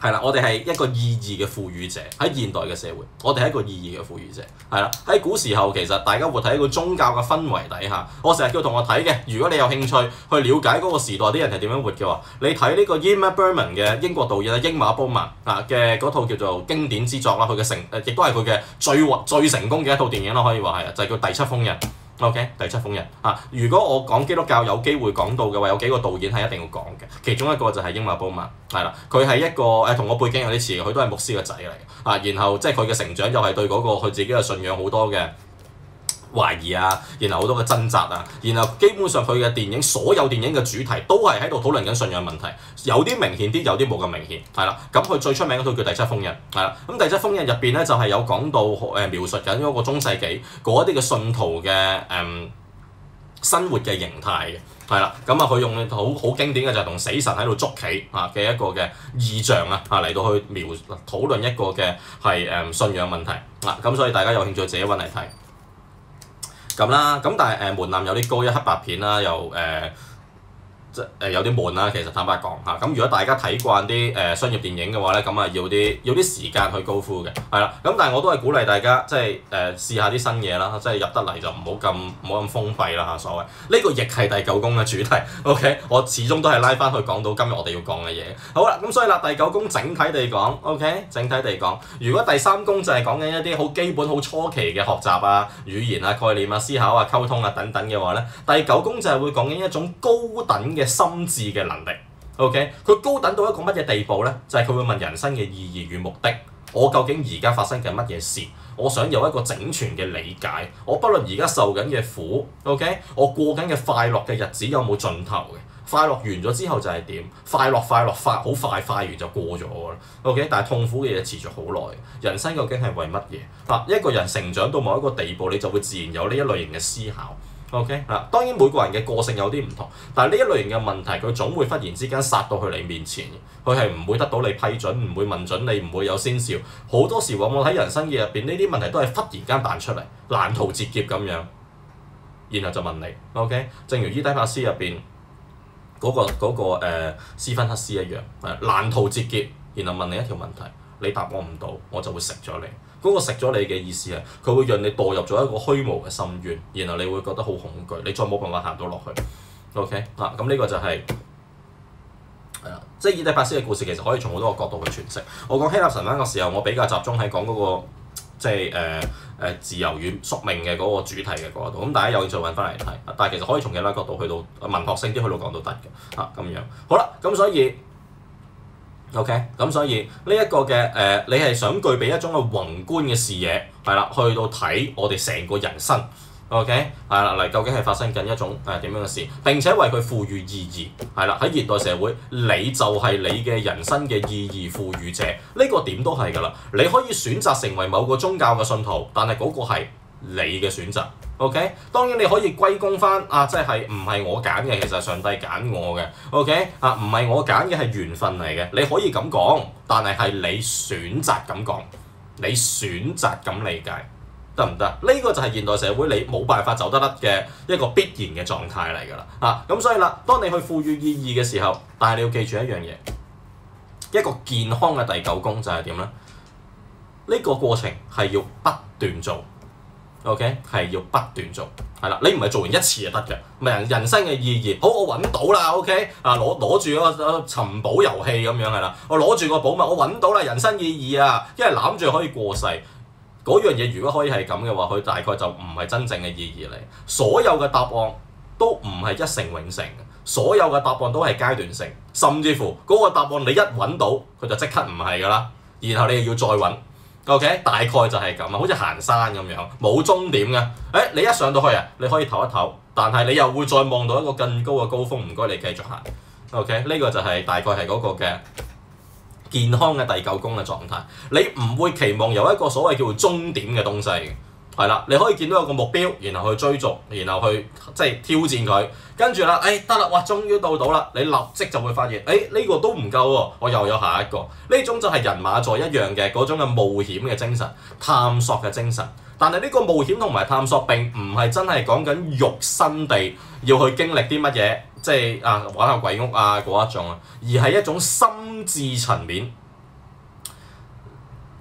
係啦，我哋係一個意義嘅賦予者，喺現代嘅社會，我哋係一個意義嘅賦予者。係啦，喺古時候其實大家活喺一個宗教嘅氛圍底下，我成日叫同學睇嘅，如果你有興趣去了解嗰個時代啲人係點樣活嘅話，你睇呢個 Ingmar Bergman 嘅英國導演啊，英馬褒曼啊嘅嗰套叫做經典之作啦，佢嘅成誒亦都係佢嘅最最成功嘅一套電影啦，可以話係就係、是、叫《第七封印》。OK， 第七封印啊！如果我講基督教有機會講到嘅話，有幾個導演係一定要講嘅，其中一個就係英馬褒曼，係啦，佢係一個誒同我背景有啲似嘅，佢都係牧師嘅仔嚟嘅啊。然後即係佢嘅成長又係對嗰個佢自己嘅信仰好多嘅懷疑啊，然後好多嘅掙扎啊，然後基本上佢嘅電影所有電影嘅主題都係喺度討論緊信仰問題，有啲明顯啲，有啲冇咁明顯，係啦。咁佢最出名嗰套叫《第七封印》，係啦。咁《第七封印》入邊咧就係、是、有講到誒、呃、描述緊嗰個中世紀嗰一啲嘅信徒嘅誒、嗯、生活嘅形態嘅，係啦。咁啊佢用好好經典嘅就係同死神喺度捉棋啊嘅一個嘅意象啊啊嚟到去描討論一個嘅係誒信仰問題啊。咁所以大家有興趣自己揾嚟睇。咁啦，咁但係誒、呃、門檻有啲高，一黑白片啦，又誒、呃、即係誒有啲悶啦。其實坦白講嚇，咁如果大家睇慣啲誒商業電影嘅話咧，咁啊要啲要啲時間去高呼嘅，係啦。咁但係我都係鼓勵大家即係誒、呃、試下啲新嘢啦，即係入得嚟就唔好咁唔好咁封閉啦嚇。所謂呢、這個亦係第九宮嘅主題。OK， 我始終都係拉翻去講到今日我哋要講嘅嘢。好啦，咁所以啦，第九宮整體地講 ，OK， 整體地講，如果第三宮就係講緊一啲好基本、好初期嘅學習啊、語言啊、概念啊、思考啊、溝通啊等等嘅話咧，第九宮就係會講緊一種高等嘅心智嘅能力。OK， 佢高等到一個乜嘢地步咧？就係、是、佢會問人生嘅意義與目的。我究竟而家發生緊乜嘢事？我想有一個整全嘅理解。我不論而家受緊嘅苦 ，OK， 我過緊嘅快樂嘅日子有冇盡頭嘅？快樂完咗之後就係點？快樂快樂快好快，快完就過咗㗎啦。OK， 但係痛苦嘅嘢持續好耐。人生究竟係為乜嘢？嗱，一個人成長到某一個地步，你就會自然有呢一類型嘅思考。OK， 嗱，當然每個人嘅個性有啲唔同，但係呢一類型嘅問題，佢總會忽然之間殺到去你面前，佢係唔會得到你批准，唔會問准你，唔會有先兆。好多時往往喺人生嘅入邊，呢啲問題都係忽然間彈出嚟，難逃截劫咁樣，然後就問你。OK， 正如伊底帕斯入邊嗰個嗰、嗰個、呃、斯芬克斯一樣，係難逃截劫，然後問你一條問題，你答我唔到，我就會食咗你。嗰個食咗你嘅意思係，佢會讓你墮入咗一個虛無嘅深淵，然後你會覺得好恐懼，你再冇辦法行到落去。OK， 啊，咁呢個就係係啦，即係伊底帕斯嘅故事其實可以從好多個角度去詮釋。我講希臘神話嘅時候，我比較集中喺講嗰個即係誒誒自由與宿命嘅嗰個主題嘅嗰度。咁大家有興趣揾翻嚟睇，但係其實可以從其他角度去到文學性啲去到講都得嘅。啊，咁樣好啦，咁所以。OK， 咁所以呢一個嘅誒、呃，你係想具備一種嘅宏觀嘅視野，係啦，去到睇我哋成個人生。OK， 係啦，嚟究竟係發生緊一種誒點樣嘅事，並且為佢賦予意義，係啦，喺現代社會，你就係你嘅人生嘅意義賦予者，呢、這個點都係㗎啦。你可以選擇成為某個宗教嘅信徒，但係嗰個係你嘅選擇。OK， 當然你可以歸功翻啊，即係唔係我揀嘅，其實係上帝揀我嘅。OK， 啊，唔係我揀嘅係緣分嚟嘅，你可以咁講，但係係你選擇咁講，你選擇咁理解，得唔得？呢、這個就係現代社會你冇辦法走得甩嘅一個必然嘅狀態嚟㗎啦。啊，咁所以啦，當你去賦予意義嘅時候，但係你要記住一樣嘢，一個健康嘅第九宮就係點咧？呢、這個過程係要不斷做。OK， 係要不斷做，係啦，你唔係做完一次就得嘅，唔係人人生嘅意義。好，我揾到啦 ，OK， 啊攞攞住嗰個尋寶遊戲咁樣係啦，我攞住個寶物，我揾到啦，人生意義啊，因為攬住可以過世。嗰樣嘢如果可以係咁嘅話，佢大概就唔係真正嘅意義嚟。所有嘅答案都唔係一成永成，所有嘅答案都係階段性，甚至乎嗰個答案你一揾到，佢就即刻唔係㗎啦，然後你又要再揾。OK， 大概就係咁啊，好似行山咁樣，冇終點嘅。誒、欸，你一上到去啊，你可以唞一唞，但係你又會再望到一個更高嘅高峰，唔該你繼續行。OK，呢個就係、是、大概係嗰個嘅健康嘅第九宮嘅狀態。你唔會期望有一個所謂叫做終點嘅東西嘅，係啦，你可以見到有個目標，然後去追逐，然後去即係挑戰佢，跟住啦，誒得啦，哇，終於到到啦，你立即就會發現，誒、欸、呢、這個都唔夠喎，我又有下一個。呢種就係人馬座一樣嘅嗰種嘅冒險嘅精神、探索嘅精神。但係呢個冒險同埋探索並唔係真係講緊肉身地要去經歷啲乜嘢，即係啊玩下鬼屋啊嗰一種啊，而係一種心智層面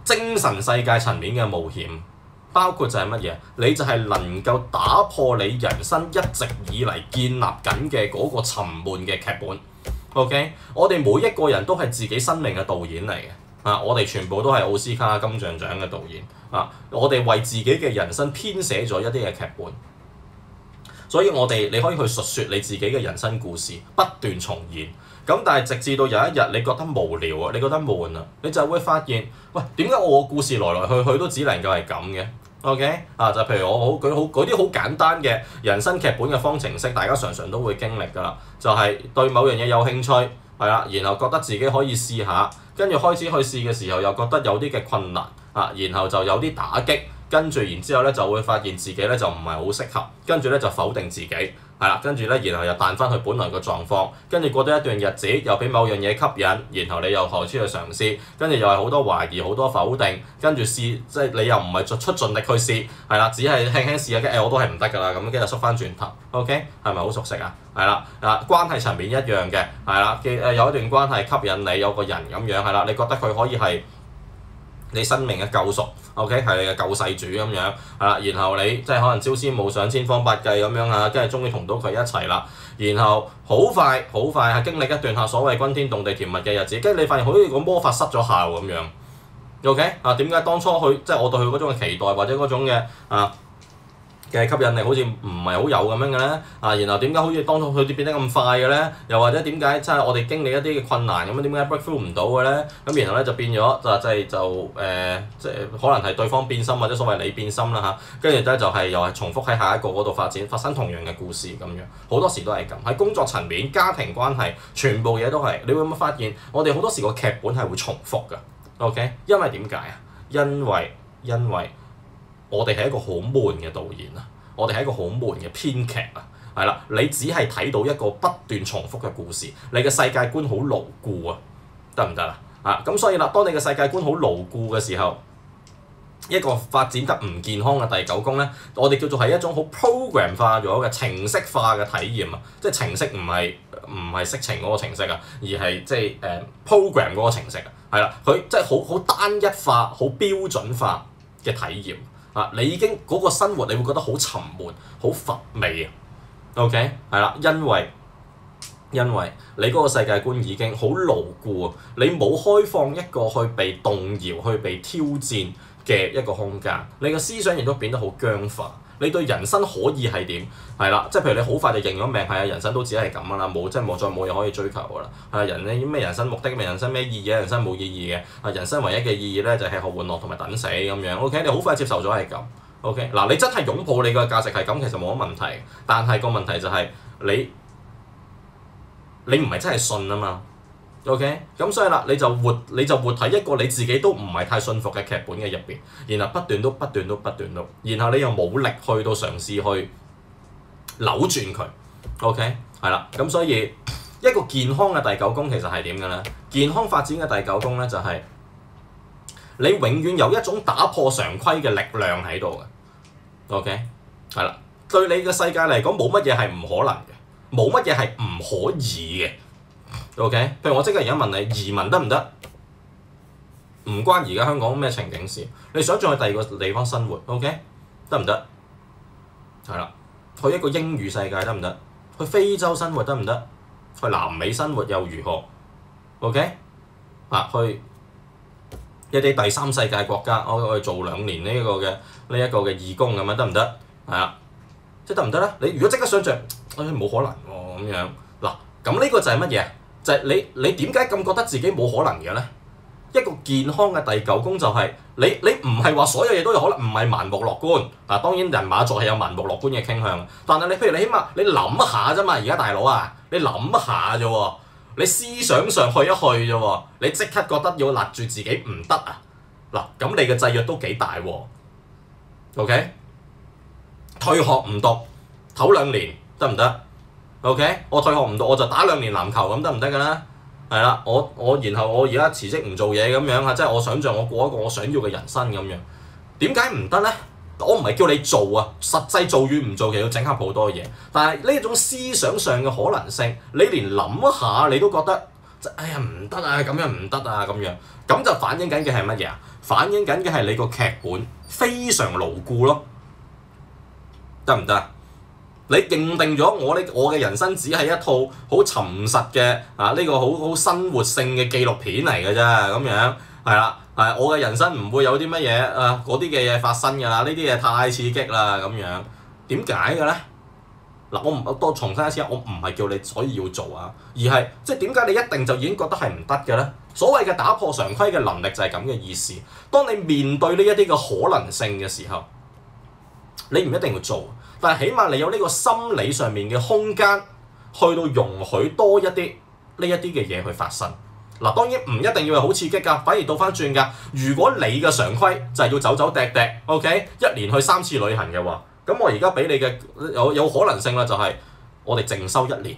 精神世界層面嘅冒險，包括就係乜嘢？你就係能夠打破你人生一直以嚟建立緊嘅嗰個沉悶嘅劇本。OK， 我哋每一個人都係自己生命嘅導演嚟嘅。啊，我哋全部都係奧斯卡金像獎嘅導演。啊，我哋為自己嘅人生編寫咗一啲嘅劇本。所以我哋你可以去述說你自己嘅人生故事，不斷重現。咁但係直至到有一日你覺得無聊啊，你覺得悶啊，你就會發現，喂，點解我個故事來來去去都只能夠係咁嘅 ？OK 啊，就譬如我好舉好舉啲好簡單嘅人生劇本嘅方程式，大家常常都會經歷㗎啦。就係、是、對某樣嘢有興趣，係啦，然後覺得自己可以試下，跟住開始去試嘅時候又覺得有啲嘅困難啊，然後就有啲打擊。跟住然之後咧就會發現自己咧就唔係好適合，跟住咧就否定自己，係啦，跟住咧然後又彈翻去本來個狀況，跟住過咗一段日子又俾某樣嘢吸引，然後你又開始去嘗試，跟住又係好多懷疑好多否定，跟住試即係你又唔係出出盡力去試，係啦，只係輕輕試下嘅，誒我都係唔得㗎啦，咁跟住縮翻轉頭 ，OK 係咪好熟悉啊？係啦，啊關係層面一樣嘅，係啦嘅誒有一段關係吸引你有個人咁樣係啦，你覺得佢可以係你生命嘅救贖 ，OK 係你嘅救世主咁樣，係啦，然後你即係可能朝思暮想千方百計咁樣啊，跟住終於同到佢一齊啦，然後好快好快係經歷一段下所謂轟天動地甜蜜嘅日子，跟住你發現好似個魔法失咗效咁樣 ，OK 啊點解當初佢即係我對佢嗰種嘅期待或者嗰種嘅啊嘅吸引力好似唔係好有咁樣嘅咧，啊，然後點解好似當初佢哋變得咁快嘅咧？又或者點解即係我哋經歷一啲嘅困難咁樣，點解 breakthrough 唔到嘅咧？咁然後咧就變咗就即係就誒即係可能係對方變心或者所謂你變心啦嚇，跟住咧就係又係重複喺下一個嗰度發展，發生同樣嘅故事咁樣，好多時都係咁喺工作層面、家庭關係，全部嘢都係。你會唔會發現我哋好多時個劇本係會重複㗎 ？OK， 因為點解啊？因為因為我哋係一個好悶嘅導演啊！我哋係一個好悶嘅編劇啊！係啦，你只係睇到一個不斷重複嘅故事，你嘅世界觀好牢固啊，得唔得啊？啊咁所以啦，當你嘅世界觀好牢固嘅時候，一個發展得唔健康嘅第九宮咧，我哋叫做係一種好 program 化咗嘅程式化嘅體驗啊！即係程式唔係唔係色情嗰個程式啊，而係即係誒 program 嗰個程式啊，係啦，佢即係好好單一化、好標準化嘅體驗。啊！你已經嗰個生活，你會覺得好沉悶、好乏味啊。OK，係啦，因為因為你嗰個世界觀已經好牢固啊，你冇開放一個去被動搖、去被挑戰嘅一個空間，你嘅思想亦都變得好僵化。你對人生可以係點？係啦，即係譬如你好快就認咗命，係啊，人生都只係咁㗎啦，冇即係冇再冇嘢可以追求㗎啦。係人咧咩人生目的？咩人生咩意義？人生冇意義嘅。啊，人生唯一嘅意義咧就係吃喝玩樂同埋等死咁樣。OK，你好快接受咗係咁。OK，嗱你真係擁抱你個價值係咁，其實冇乜問題。但係個問題就係你你唔係真係信啊嘛。OK，咁所以啦，你就活你就活喺一個你自己都唔係太信服嘅劇本嘅入邊，然後不斷都不斷都不斷都，然後你又冇力去到嘗試去扭轉佢。OK，係啦，咁所以一個健康嘅第九宮其實係點嘅咧？健康發展嘅第九宮咧就係你永遠有一種打破常規嘅力量喺度嘅。OK，係啦，對你嘅世界嚟講冇乜嘢係唔可能嘅，冇乜嘢係唔可以嘅。OK，譬如我即刻而家問你移民得唔得？唔關而家香港咩情景事，你想再去第二個地方生活 ，OK， 得唔得？係啦，去一個英語世界得唔得？去非洲生活得唔得？去南美生活又如何 ？OK， 啊，去一啲第三世界國家，我我去做兩年呢一個嘅呢一個嘅義工咁樣得唔得？係啊，即係得唔得咧？你如果即刻想像，誒冇可能喎咁樣，嗱，咁呢個就係乜嘢？就係你你點解咁覺得自己冇可能嘅咧？一個健康嘅第九宮就係你你唔係話所有嘢都有可能，唔係盲目樂觀。嗱，當然人馬座係有盲目樂觀嘅傾向，但係你譬如你起碼你諗下啫嘛，而家大佬啊，你諗下啫喎，你思想上去一去啫喎，你即刻覺得要勒住自己唔得啊！嗱，咁你嘅制約都幾大喎。OK， 退學唔讀，唞兩年得唔得？OK， 我退學唔到，我就打兩年籃球咁得唔得㗎啦？係啦，我我然後我而家辭職唔做嘢咁樣啊，即係我想像我過一個我想要嘅人生咁樣。點解唔得咧？我唔係叫你做啊，實際做與唔做其實要整合好多嘢。但係呢一種思想上嘅可能性，你連諗下你都覺得，哎呀唔得啊，咁樣唔得啊咁樣，咁就反映緊嘅係乜嘢啊？ 反映緊嘅係你個劇本非常牢固咯，得唔得？你認定咗我呢，我嘅人生只係一套好沉實嘅啊呢個好好生活性嘅紀錄片嚟嘅啫，咁樣係啦，係我嘅人生唔會有啲乜嘢啊嗰啲嘅嘢發生㗎啦，呢啲嘢太刺激啦咁樣，點解嘅咧？嗱，我唔我多重申一次，我唔係叫你所以要做啊，而係即係點解你一定就已經覺得係唔得嘅咧？所謂嘅打破常規嘅能力就係咁嘅意思。當你面對呢一啲嘅可能性嘅時候，你唔一定要做。但係起碼你有呢個心理上面嘅空間，去到容許多一啲呢一啲嘅嘢去發生。嗱，當然唔一定要係好刺激㗎，反而倒翻轉㗎。如果你嘅常規就係要走走趯趯 ，OK， 一年去三次旅行嘅話，咁我而家俾你嘅有有可能性啦，就係我哋靜修一年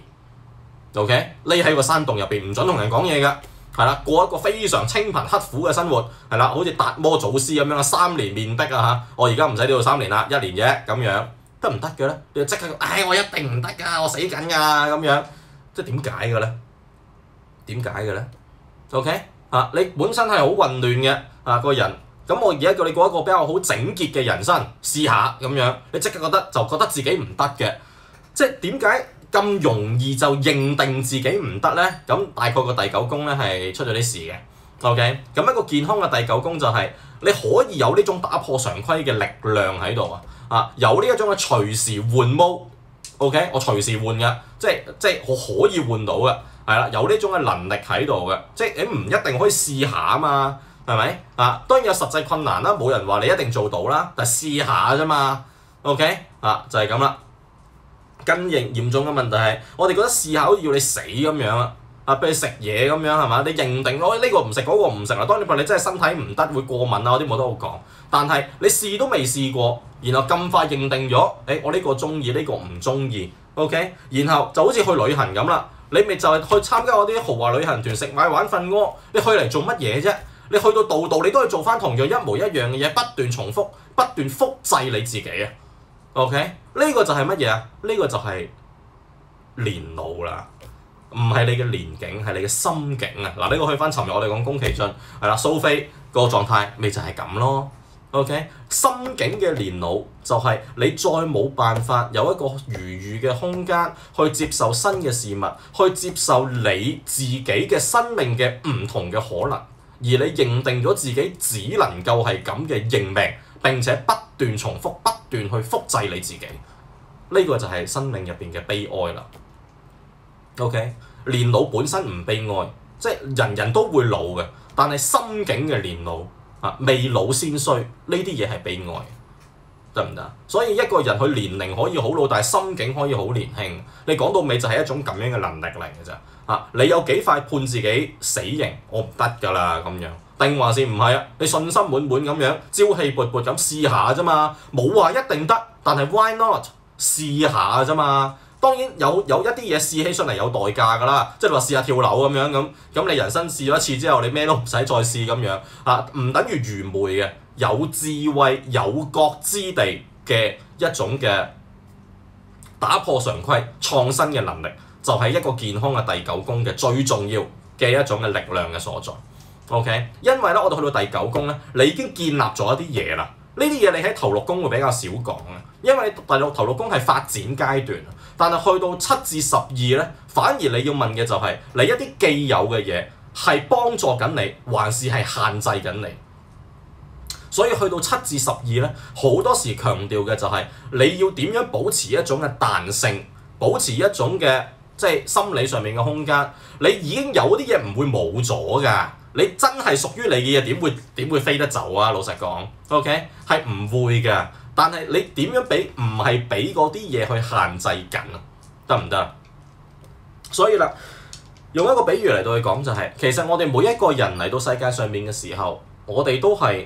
，OK， 匿喺個山洞入邊，唔準同人講嘢㗎，係啦，過一個非常清貧刻苦嘅生活，係啦，好似達摩祖師咁樣三年面壁啊嚇，我而家唔使呢度三年啦，一年啫咁樣。得唔得嘅咧？你就即刻，唉、哎！我一定唔得㗎，我死緊㗎咁樣，即係點解嘅咧？點解嘅咧 ？OK 啊，你本身係好混亂嘅啊個人，咁我而家叫你過一個比較好整潔嘅人生，試下咁樣，你即刻覺得就覺得自己唔得嘅，即係點解咁容易就認定自己唔得咧？咁大概個第九宮咧係出咗啲事嘅 ，OK， 咁一個健康嘅第九宮就係、是、你可以有呢種打破常規嘅力量喺度啊！啊，有呢一種嘅隨時換毛 ，OK， 我隨時換嘅，即係即係我可以換到嘅，係啦，有呢種嘅能力喺度嘅，即係你唔一定可以試下啊嘛，係咪？啊，當然有實際困難啦，冇人話你一定做到啦，但係試下啫嘛 ，OK， 啊就係咁啦。更嚴嚴重嘅問題係，我哋覺得試下好似要你死咁樣啊，啊俾你食嘢咁樣係嘛？你認定咯，呢個唔食嗰個唔食啦。當然話你真係身體唔得會過敏啊嗰啲冇得好講，但係你試都未試過。然後咁快認定咗，誒、欸、我呢個中意，呢、呢個唔中意 ，OK？然後就好似去旅行咁啦，你咪就係去參加我啲豪華旅行團，食買玩瞓屙，你去嚟做乜嘢啫？你去到度度你都係做翻同樣一模一樣嘅嘢，不斷重複，不斷複製你自己啊 ，OK？呢個就係乜嘢啊？呢、呢個就係年老啦，唔係你嘅年景，係你嘅心境啊！嗱，呢個去翻尋日我哋講宮崎駿係啦，蘇菲個狀態咪就係咁咯。OK， 心境嘅年老就係你再冇辦法有一個餘裕嘅空間去接受新嘅事物，去接受你自己嘅生命嘅唔同嘅可能，而你認定咗自己只能夠係咁嘅認命，並且不斷重複、不斷去複製你自己，呢、呢個就係生命入邊嘅悲哀啦。OK， 年老本身唔悲哀，即係人人都會老嘅，但係心境嘅年老。啊，未老先衰，呢啲嘢係悲哀，得唔得？所以一個人佢年齡可以好老，但係心境可以好年輕。你講到尾就係一種咁樣嘅能力嚟嘅啫。啊，你有幾快判自己死刑？我唔得㗎啦咁樣，定還是唔係啊？你信心滿滿咁樣，朝氣勃勃咁試下啫嘛，冇話一定得，但係 why not 試下啫嘛？當然有有一啲嘢試起上嚟有代價㗎啦，即係話試下跳樓咁樣咁，咁你人生試咗一次之後，你咩都唔使再試咁樣啊，唔等於愚昧嘅，有智慧有覺知地嘅一種嘅打破常規創新嘅能力，就係一個健康嘅第九宮嘅最重要嘅一種嘅力量嘅所在。OK， 因為咧我哋去到第九宮咧，你已經建立咗一啲嘢啦。呢啲嘢你喺頭六宮會比較少講嘅，因為第六頭六宮係發展階段，但係去到七至十二咧，反而你要問嘅就係、是、你一啲既有嘅嘢係幫助緊你，還是係限制緊你？所以去到七至十二咧，好多時強調嘅就係你要點樣保持一種嘅彈性，保持一種嘅即係心理上面嘅空間。你已經有啲嘢唔會冇咗㗎。你真係屬於你嘅嘢點會點會飛得走啊？老實講 ，OK 係唔會㗎。但係你點樣俾唔係俾嗰啲嘢去限制緊啊？得唔得？所以啦，用一個比喻嚟到去講就係、是，其實我哋每一個人嚟到世界上面嘅時候，我哋都係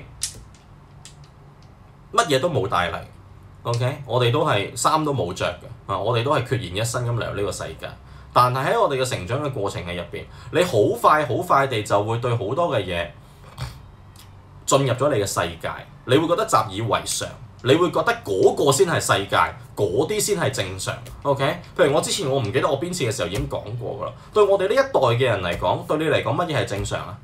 乜嘢都冇帶嚟 ，OK， 我哋都係衫都冇着嘅啊！我哋都係孑然一身咁嚟到呢個世界。但係喺我哋嘅成長嘅過程嘅入邊，你好快好快地就會對好多嘅嘢進入咗你嘅世界，你會覺得習以為常，你會覺得嗰個先係世界，嗰啲先係正常。OK，譬如我之前我唔記得我邊次嘅時候已經講過㗎啦。對我哋呢一代嘅人嚟講，對你嚟講乜嘢係正常啊？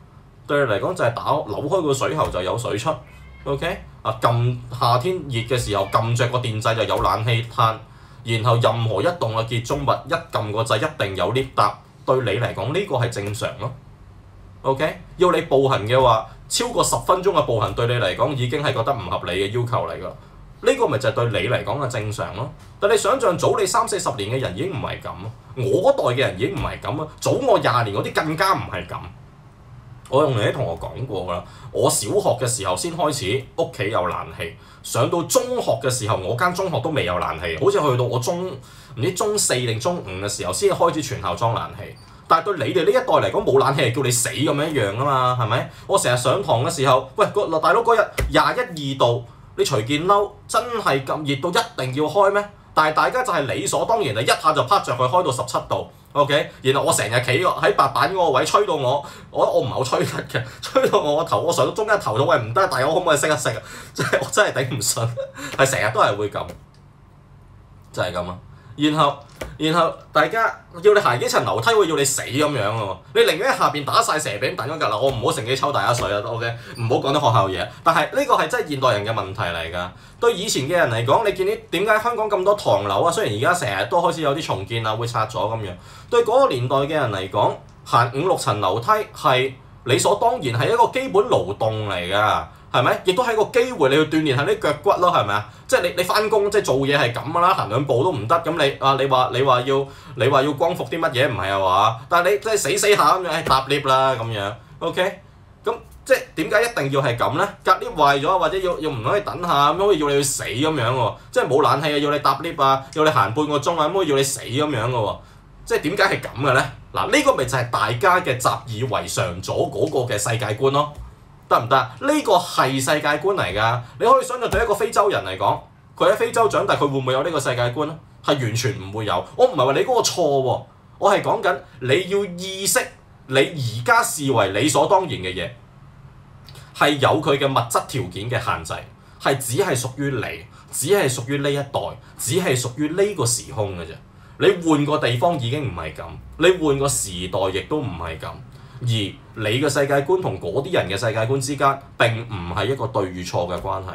對你嚟講就係打扭開個水喉就有水出。OK 啊，撳夏天熱嘅時候撳着個電掣就有冷氣嘆，然後任何一動嘅結中物一撳個掣一定有 lift 搭。對你嚟講呢個係正常咯。OK， 要你步行嘅話，超過十分鐘嘅步行對你嚟講已經係覺得唔合理嘅要求嚟㗎。呢個咪就係對你嚟講嘅正常咯。但你想象早你三四十年嘅人已經唔係咁，我嗰代嘅人已經唔係咁啊，早我廿年嗰啲更加唔係咁。我用你啲同學講過啦，我小學嘅時候先開始屋企有冷氣，上到中學嘅時候我間中學都未有冷氣，好似去到我中唔知中四定中五嘅時候先開始全校裝冷氣。但係對你哋呢一代嚟講冇冷氣係叫你死咁樣一樣啊嘛，係咪？我成日上堂嘅時候，喂個大佬嗰日廿一二度，你除件褸真係咁熱到一定要開咩？但係大家就係理所當然係一下就啪着佢開到十七度。OK， 然後我成日企喺白板嗰個位吹到我，我我唔係好吹得嘅，吹到我個頭，我上到中間頭到喂唔得，大佬可唔可以熄一熄啊？真係我真係頂唔順，係成日都係會咁，就係咁啊！然後然後大家要你行幾層樓梯會要你死咁樣喎，你寧願喺下邊打晒蛇餅等嗰格啦，我唔好乘機抽大家水啊 ，OK， 唔好講啲學校嘢。但係呢個係真係現代人嘅問題嚟㗎。對以前嘅人嚟講，你見啲點解香港咁多唐樓啊？雖然而家成日都開始有啲重建啊，會拆咗咁樣。對嗰個年代嘅人嚟講，行五六層樓梯係理所當然，係一個基本勞動嚟㗎。係咪？亦都係個機會，你去鍛鍊下啲腳骨咯，係咪啊？即係你你翻工即係做嘢係咁㗎啦，行兩步都唔得，咁你啊你話你話要你話要光復啲乜嘢唔係啊話？但係你即係死死下咁樣，誒搭 lift 啦咁樣 ，OK？咁即係點解一定要係咁咧？隔 lift 壞咗或者要要唔可以等下咁，好似要你去死咁樣喎，即係冇冷氣啊，要你搭 lift 啊，要你行半個鐘啊，咁好似要你死咁樣嘅喎，即係點解係咁嘅咧？嗱，呢個咪就係大家嘅習以為常咗嗰個嘅世界觀咯。得唔得？呢個係世界觀嚟㗎。你可以想象對一個非洲人嚟講，佢喺非洲長大，佢會唔會有呢個世界觀咧？係完全唔會有。我唔係話你嗰個錯喎，我係講緊你要意識，你而家視為理所當然嘅嘢，係有佢嘅物質條件嘅限制，係只係屬於你，只係屬於呢一代，只係屬於呢個時空嘅啫。你換個地方已經唔係咁，你換個時代亦都唔係咁。而你嘅世界觀同嗰啲人嘅世界觀之間並唔係一個對與錯嘅關係，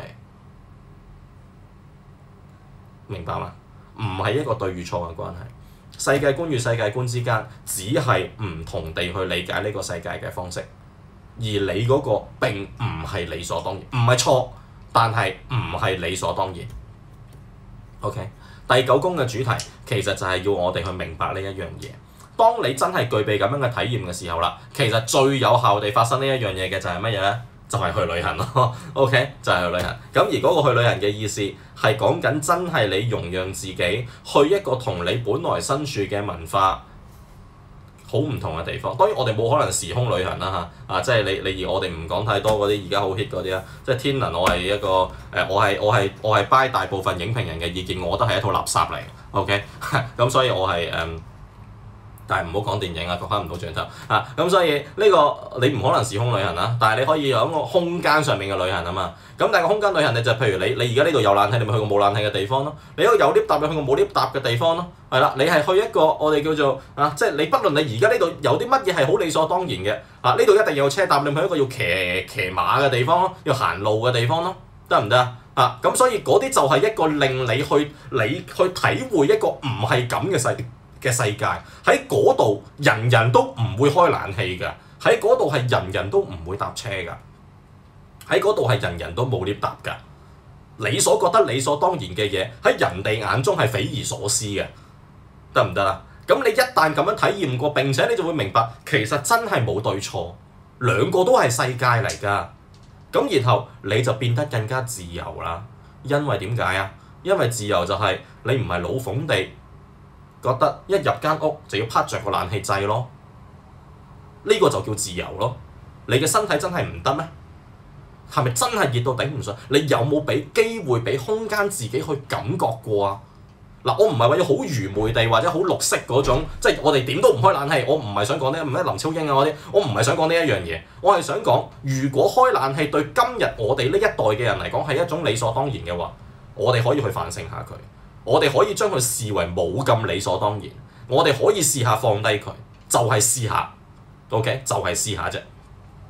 明白嗎？唔係一個對與錯嘅關係，世界觀與世界觀之間只係唔同地去理解呢個世界嘅方式，而你嗰個並唔係理所當然，唔係錯，但係唔係理所當然。OK， 第九宮嘅主題其實就係要我哋去明白呢一樣嘢。當你真係具備咁樣嘅體驗嘅時候啦，其實最有效地發生呢一樣嘢嘅就係乜嘢咧？就係、是、去旅行咯。OK， 就係去旅行。咁而嗰個去旅行嘅意思係講緊真係你容讓自己去一個同你本來身處嘅文化好唔同嘅地方。當然我哋冇可能時空旅行啦嚇，啊即係你你而我哋唔講太多嗰啲而家好 hit 嗰啲啦。即係天能，我係一個誒、呃，我係我係我係 buy 大部分影評人嘅意見，我覺得係一套垃圾嚟。OK， 咁所以我係誒。嗯但係唔好講電影啊，講翻唔到轉頭啊！咁所以呢個你唔可能時空旅行啦，但係你可以有一個空間上面嘅旅行啊嘛。咁但係個空間旅行你就譬如你你而家呢度有冷氣，你咪去個冇冷氣嘅地方咯。你可以有 lift 搭，你去個冇 lift 搭嘅地方咯。係啦，你係去一個我哋叫做啊，即係你不論你而家呢度有啲乜嘢係好理所當然嘅啊，呢度一定要有車搭，你咪去一個要騎騎馬嘅地方咯，要行路嘅地方咯，得唔得啊？啊咁所以嗰啲就係一個令你去你去體會一個唔係咁嘅世嘅世界，喺嗰度人人都唔會開冷氣㗎，喺嗰度係人人都唔會搭車㗎，喺嗰度係人人都冇 lift 搭㗎。你所覺得理所當然嘅嘢，喺人哋眼中係匪夷所思嘅，得唔得啊？咁你一旦咁樣體驗過，並且你就會明白，其實真係冇對錯，兩個都係世界嚟㗎。咁然後你就變得更加自由啦，因為點解啊？因為自由就係你唔係老馮地。覺得一入間屋就要啪着個冷氣掣咯，呢、這個就叫自由咯。你嘅身體真係唔得咩？係咪真係熱到頂唔順？你有冇俾機會俾空間自己去感覺過啊？嗱，我唔係話要好愚昧地或者好綠色嗰種，即係我哋點都唔開冷氣。我唔係想講呢，唔係林超英啊嗰啲，我唔係想講呢一樣嘢。我係想講，如果開冷氣對今日我哋呢一代嘅人嚟講係一種理所當然嘅話，我哋可以去反省下佢。我哋可以將佢視為冇咁理所當然，我哋可以試下放低佢，就係試下 ，OK， 就係試下啫。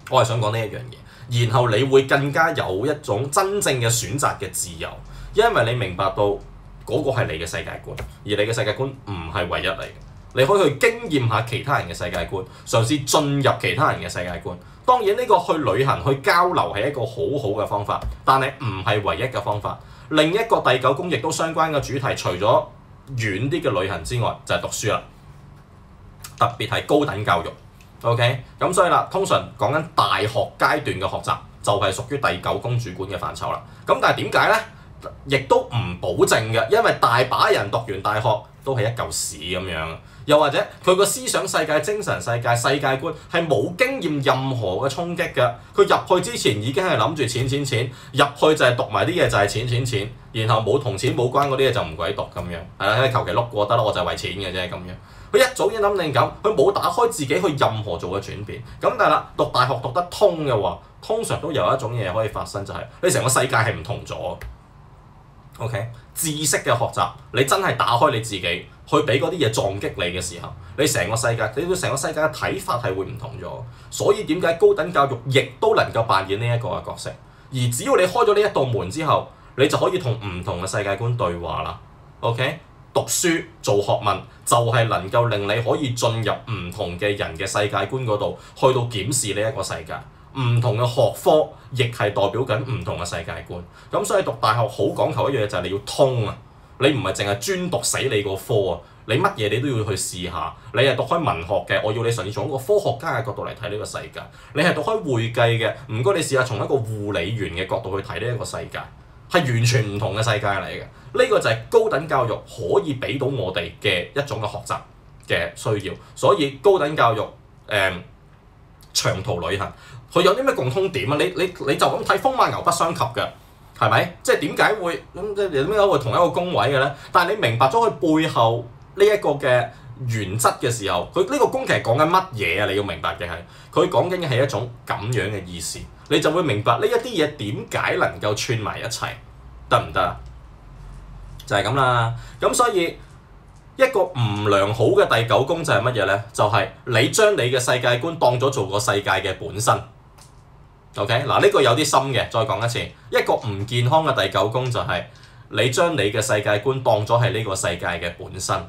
我係想講呢一樣嘢，然後你會更加有一種真正嘅選擇嘅自由，因為你明白到嗰個係你嘅世界觀，而你嘅世界觀唔係唯一嚟嘅。你可以去經驗下其他人嘅世界觀，嘗試進入其他人嘅世界觀。當然呢個去旅行去交流係一個好好嘅方法，但係唔係唯一嘅方法。另一個第九宮亦都相關嘅主題，除咗遠啲嘅旅行之外，就係讀書啦，特別係高等教育。OK，咁所以啦，通常講緊大學階段嘅學習，就係屬於第九宮主管嘅範疇啦。咁但係點解咧？亦都唔保證嘅，因為大把人讀完大學都係一嚿屎咁樣，又或者佢個思想世界、精神世界、世界觀係冇經驗任何嘅衝擊嘅。佢入去之前已經係諗住錢錢錢，入去就係讀埋啲嘢就係錢錢錢，然後冇同錢冇關嗰啲嘢就唔鬼讀咁樣，係啦，求其碌過得啦，我就係為錢嘅啫咁樣。佢一早已經諗定咁，佢冇打開自己去任何做嘅轉變。咁但係啦，讀大學讀得通嘅話，通常都有一種嘢可以發生，就係你成個世界係唔同咗。OK， 知識嘅學習，你真係打開你自己，去俾嗰啲嘢撞擊你嘅時候，你成個世界，你對成個世界嘅睇法係會唔同咗。所以點解高等教育亦都能夠扮演呢一個嘅角色？而只要你開咗呢一道門之後，你就可以同唔同嘅世界觀對話啦。OK， 讀書做學問就係能夠令你可以進入唔同嘅人嘅世界觀嗰度，去到檢視呢一個世界。唔同嘅學科亦係代表緊唔同嘅世界觀，咁所以讀大學好講求一樣嘢就係你要通啊！你唔係淨係專讀死你個科啊，你乜嘢你都要去試下。你係讀開文學嘅，我要你嘗試從一個科學家嘅角度嚟睇呢個世界；你係讀開會計嘅，唔該你試下從一個護理員嘅角度去睇呢一個世界，係完全唔同嘅世界嚟嘅。呢個就係高等教育可以俾到我哋嘅一種嘅學習嘅需要。所以高等教育誒、嗯、長途旅行。佢有啲咩共通點啊？你你你就咁睇風馬牛不相及嘅，係咪？即係點解會咁即係點解會同一個宮位嘅咧？但係你明白咗佢背後呢一個嘅原則嘅時候，佢呢個宮其實講緊乜嘢啊？你要明白嘅係，佢講緊嘅係一種咁樣嘅意思，你就會明白呢一啲嘢點解能夠串埋一齊，得唔得啊？就係咁啦。咁所以一個唔良好嘅第九宮就係乜嘢咧？就係、是、你將你嘅世界觀當咗做個世界嘅本身。OK， 嗱呢個有啲深嘅，再講一次，一個唔健康嘅第九宮就係你將你嘅世界觀當咗係呢個世界嘅本身。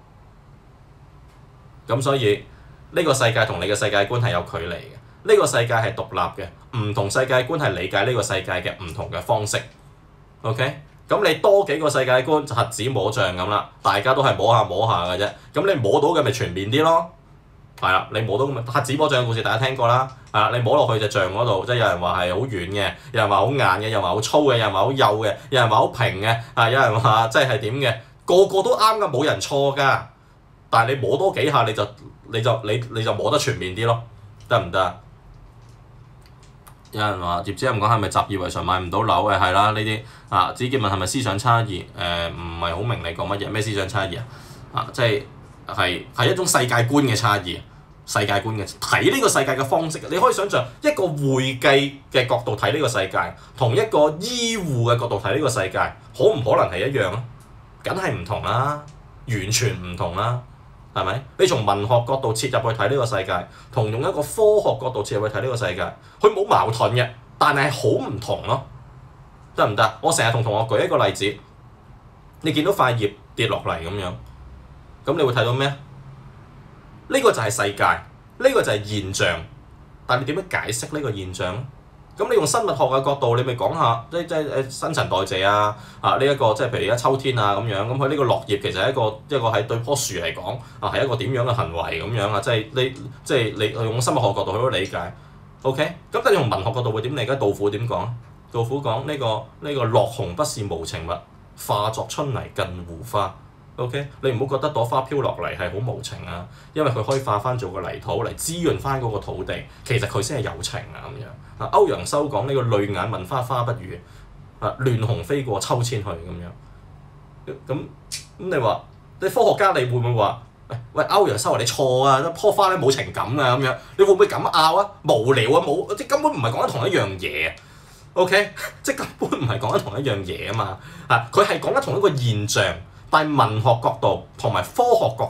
咁所以呢個世界同你嘅世界觀係有距離嘅，呢個世界係獨立嘅，唔同世界觀係理解呢個世界嘅唔同嘅方式。OK， 咁你多幾個世界觀就瞎子摸象咁啦，大家都係摸下摸下嘅啫。咁你摸到嘅咪全面啲咯。係啦，你摸到咁瞎子摸象嘅故事大家聽過啦。係啦，你摸落去隻象嗰度，即係有人話係好軟嘅，有人話好硬嘅，有人話好粗嘅，有人話好幼嘅，有人話好平嘅，啊有人話即係點嘅，個個都啱㗎，冇人錯㗎。但係你摸多幾下你就你就你你就摸得全面啲咯，得唔得啊？有人話葉子咁講係咪習以為常買唔到樓嘅？係啦，呢啲啊，子傑問係咪思想差異？誒唔係好明你講乜嘢？咩思想差異啊？啊即係係係一種世界觀嘅差異。世界觀嘅睇呢個世界嘅方式，你可以想像一個會計嘅角度睇呢個世界，同一個醫護嘅角度睇呢個世界，可唔可能係一樣啊？梗係唔同啦，完全唔同啦，係咪？你從文學角度切入去睇呢個世界，同用一個科學角度切入去睇呢個世界，佢冇矛盾嘅，但係好唔同咯，得唔得？我成日同同學舉一個例子，你見到塊葉跌落嚟咁樣，咁你會睇到咩？呢個就係世界，呢個就係現象，但係你點樣解釋呢個現象咧？咁你用生物學嘅角度，你咪講下即即誒新陳代謝啊啊呢一個即係譬如而家秋天啊咁樣，咁佢呢個落葉其實係一個一個喺對棵樹嚟講啊係一個點樣嘅行為咁樣啊，即係你即係你用生物學角度去到理解 ，OK？咁但係用文學角度會點理解？杜甫點講？杜甫講呢個呢個落紅不是無情物，化作春泥更護花。OK， 你唔好覺得朵花飄落嚟係好無情啊，因為佢可以化翻做個泥土嚟滋潤翻嗰個土地，其實佢先係有情啊咁樣。啊，歐陽修講呢個淚眼問花花不語，啊亂紅飛過秋千去咁樣。咁咁你話，你科學家你會唔會話，喂歐陽修話你錯啊，棵花咧冇情感啊咁樣，你會唔會咁拗啊？無聊啊，冇，即根本唔係講緊同一樣嘢。OK， 即根本唔係講緊同一樣嘢啊嘛。啊，佢係講緊同一個現象。但係文學角度同埋科學角度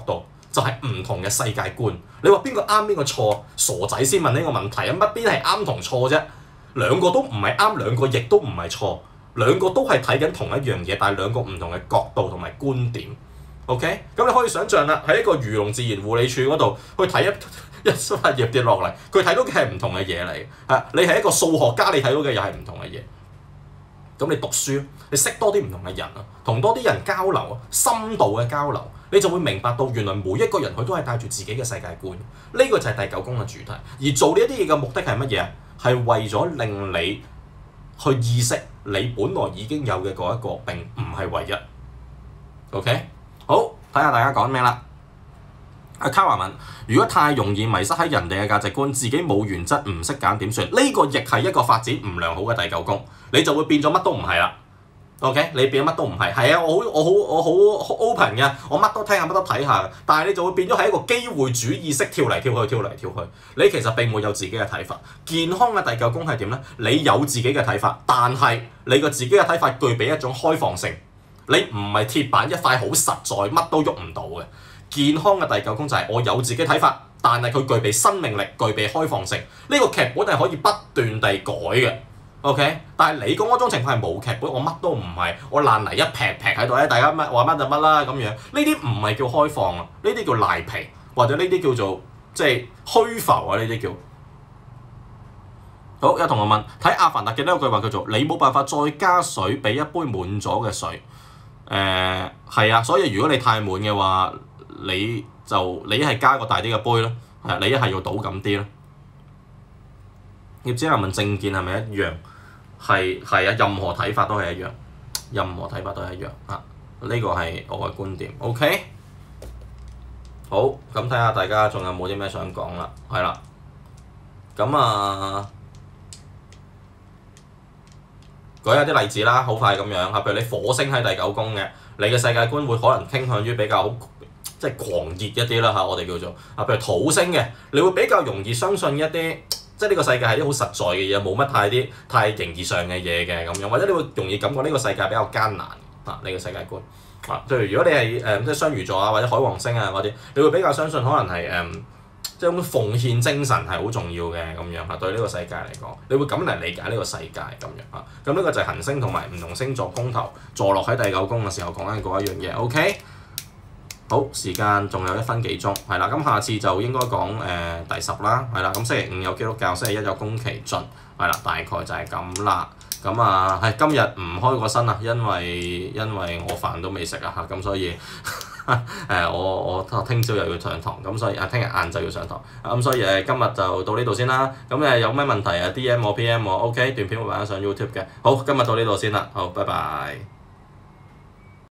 就係唔同嘅世界觀。你話邊個啱邊個錯？傻仔先問呢個問題啊！乜邊係啱同錯啫？兩個都唔係啱，兩個亦都唔係錯，兩個都係睇緊同一樣嘢，但係兩個唔同嘅角度同埋觀點。OK， 咁你可以想象啦，喺一個漁農自然護理署嗰度去睇一一塊葉跌落嚟，佢睇到嘅係唔同嘅嘢嚟。係你係一個數學家，你睇到嘅又係唔同嘅嘢。咁你讀書，你識多啲唔同嘅人啊，同多啲人交流啊，深度嘅交流，你就會明白到原來每一個人佢都係帶住自己嘅世界觀。呢個就係第九宮嘅主題。而做呢一啲嘢嘅目的係乜嘢啊？係為咗令你去意識你本來已經有嘅嗰一個並唔係唯一。OK， 好，睇下大家講咩啦。阿卡華文，如果太容易迷失喺人哋嘅價值觀，自己冇原則，唔識揀點算？呢、這個亦係一個發展唔良好嘅第九宮，你就會變咗乜都唔係啦。OK， 你變咗乜都唔係，係啊，我好我好我好 open 嘅，我乜都聽下乜都睇下，但係你就會變咗係一個機會主義式跳嚟跳去跳嚟跳去，你其實並沒有自己嘅睇法。健康嘅第九宮係點咧？你有自己嘅睇法，但係你個自己嘅睇法具備一種開放性，你唔係鐵板一塊好實在，乜都喐唔到嘅。健康嘅第九宮就係我有自己睇法，但係佢具備生命力，具備開放性。呢個劇本係可以不斷地改嘅 ，OK？ 但係你講嗰種情況係冇劇本，我乜都唔係，我爛泥一劈劈喺度咧，大家乜話乜就乜啦咁樣。呢啲唔係叫開放啊，呢啲叫賴皮，或者呢啲叫做即係虛浮啊，呢啲叫。好，有同學問睇《阿凡達》嘅呢句話叫做：你冇辦法再加水俾一杯滿咗嘅水。誒係啊，所以如果你太滿嘅話，你就你一係加個大啲嘅杯咯，係你一係要倒咁啲咯。葉子涵問政見係咪一樣？係係啊，任何睇法都係一樣，任何睇法都係一樣啊。呢個係我嘅觀點。OK， 好，咁睇下大家仲有冇啲咩想講啦？係啦，咁啊，舉下啲例子啦，好快咁樣嚇。譬如你火星喺第九宮嘅，你嘅世界觀會可能傾向於比較好。即係狂熱一啲啦嚇，我哋叫做啊，譬如土星嘅，你會比較容易相信一啲，即係呢個世界係啲好實在嘅嘢，冇乜太啲太形而上嘅嘢嘅咁樣，或者你會容易感覺呢個世界比較艱難啊，呢個世界觀啊，譬如如果你係誒、呃、即係雙魚座啊或者海王星啊嗰啲，你會比較相信可能係誒、呃、即係種奉獻精神係好重要嘅咁樣嚇，對呢個世界嚟講，你會咁嚟理解呢個世界咁樣嚇，咁呢個就係行星同埋唔同星座宮頭坐落喺第九宮嘅時候講緊嗰一樣嘢 ，OK？好，時間仲有一分幾鐘，係啦，咁下次就應該講誒、呃、第十啦，係啦，咁星期五有基督教，星期一有宮崎駿，係啦，大概就係咁啦。咁啊，係今日唔開個身啊，因為因為我飯都未食啊嚇，咁所以誒我我聽朝又要上堂，咁所以啊聽日晏晝要上堂，咁所以誒今日就到呢度先啦。咁誒有咩問題啊？D M 我 P M 我 OK，段片會擺上 YouTube 嘅。好，今日到呢度先啦，好，拜拜。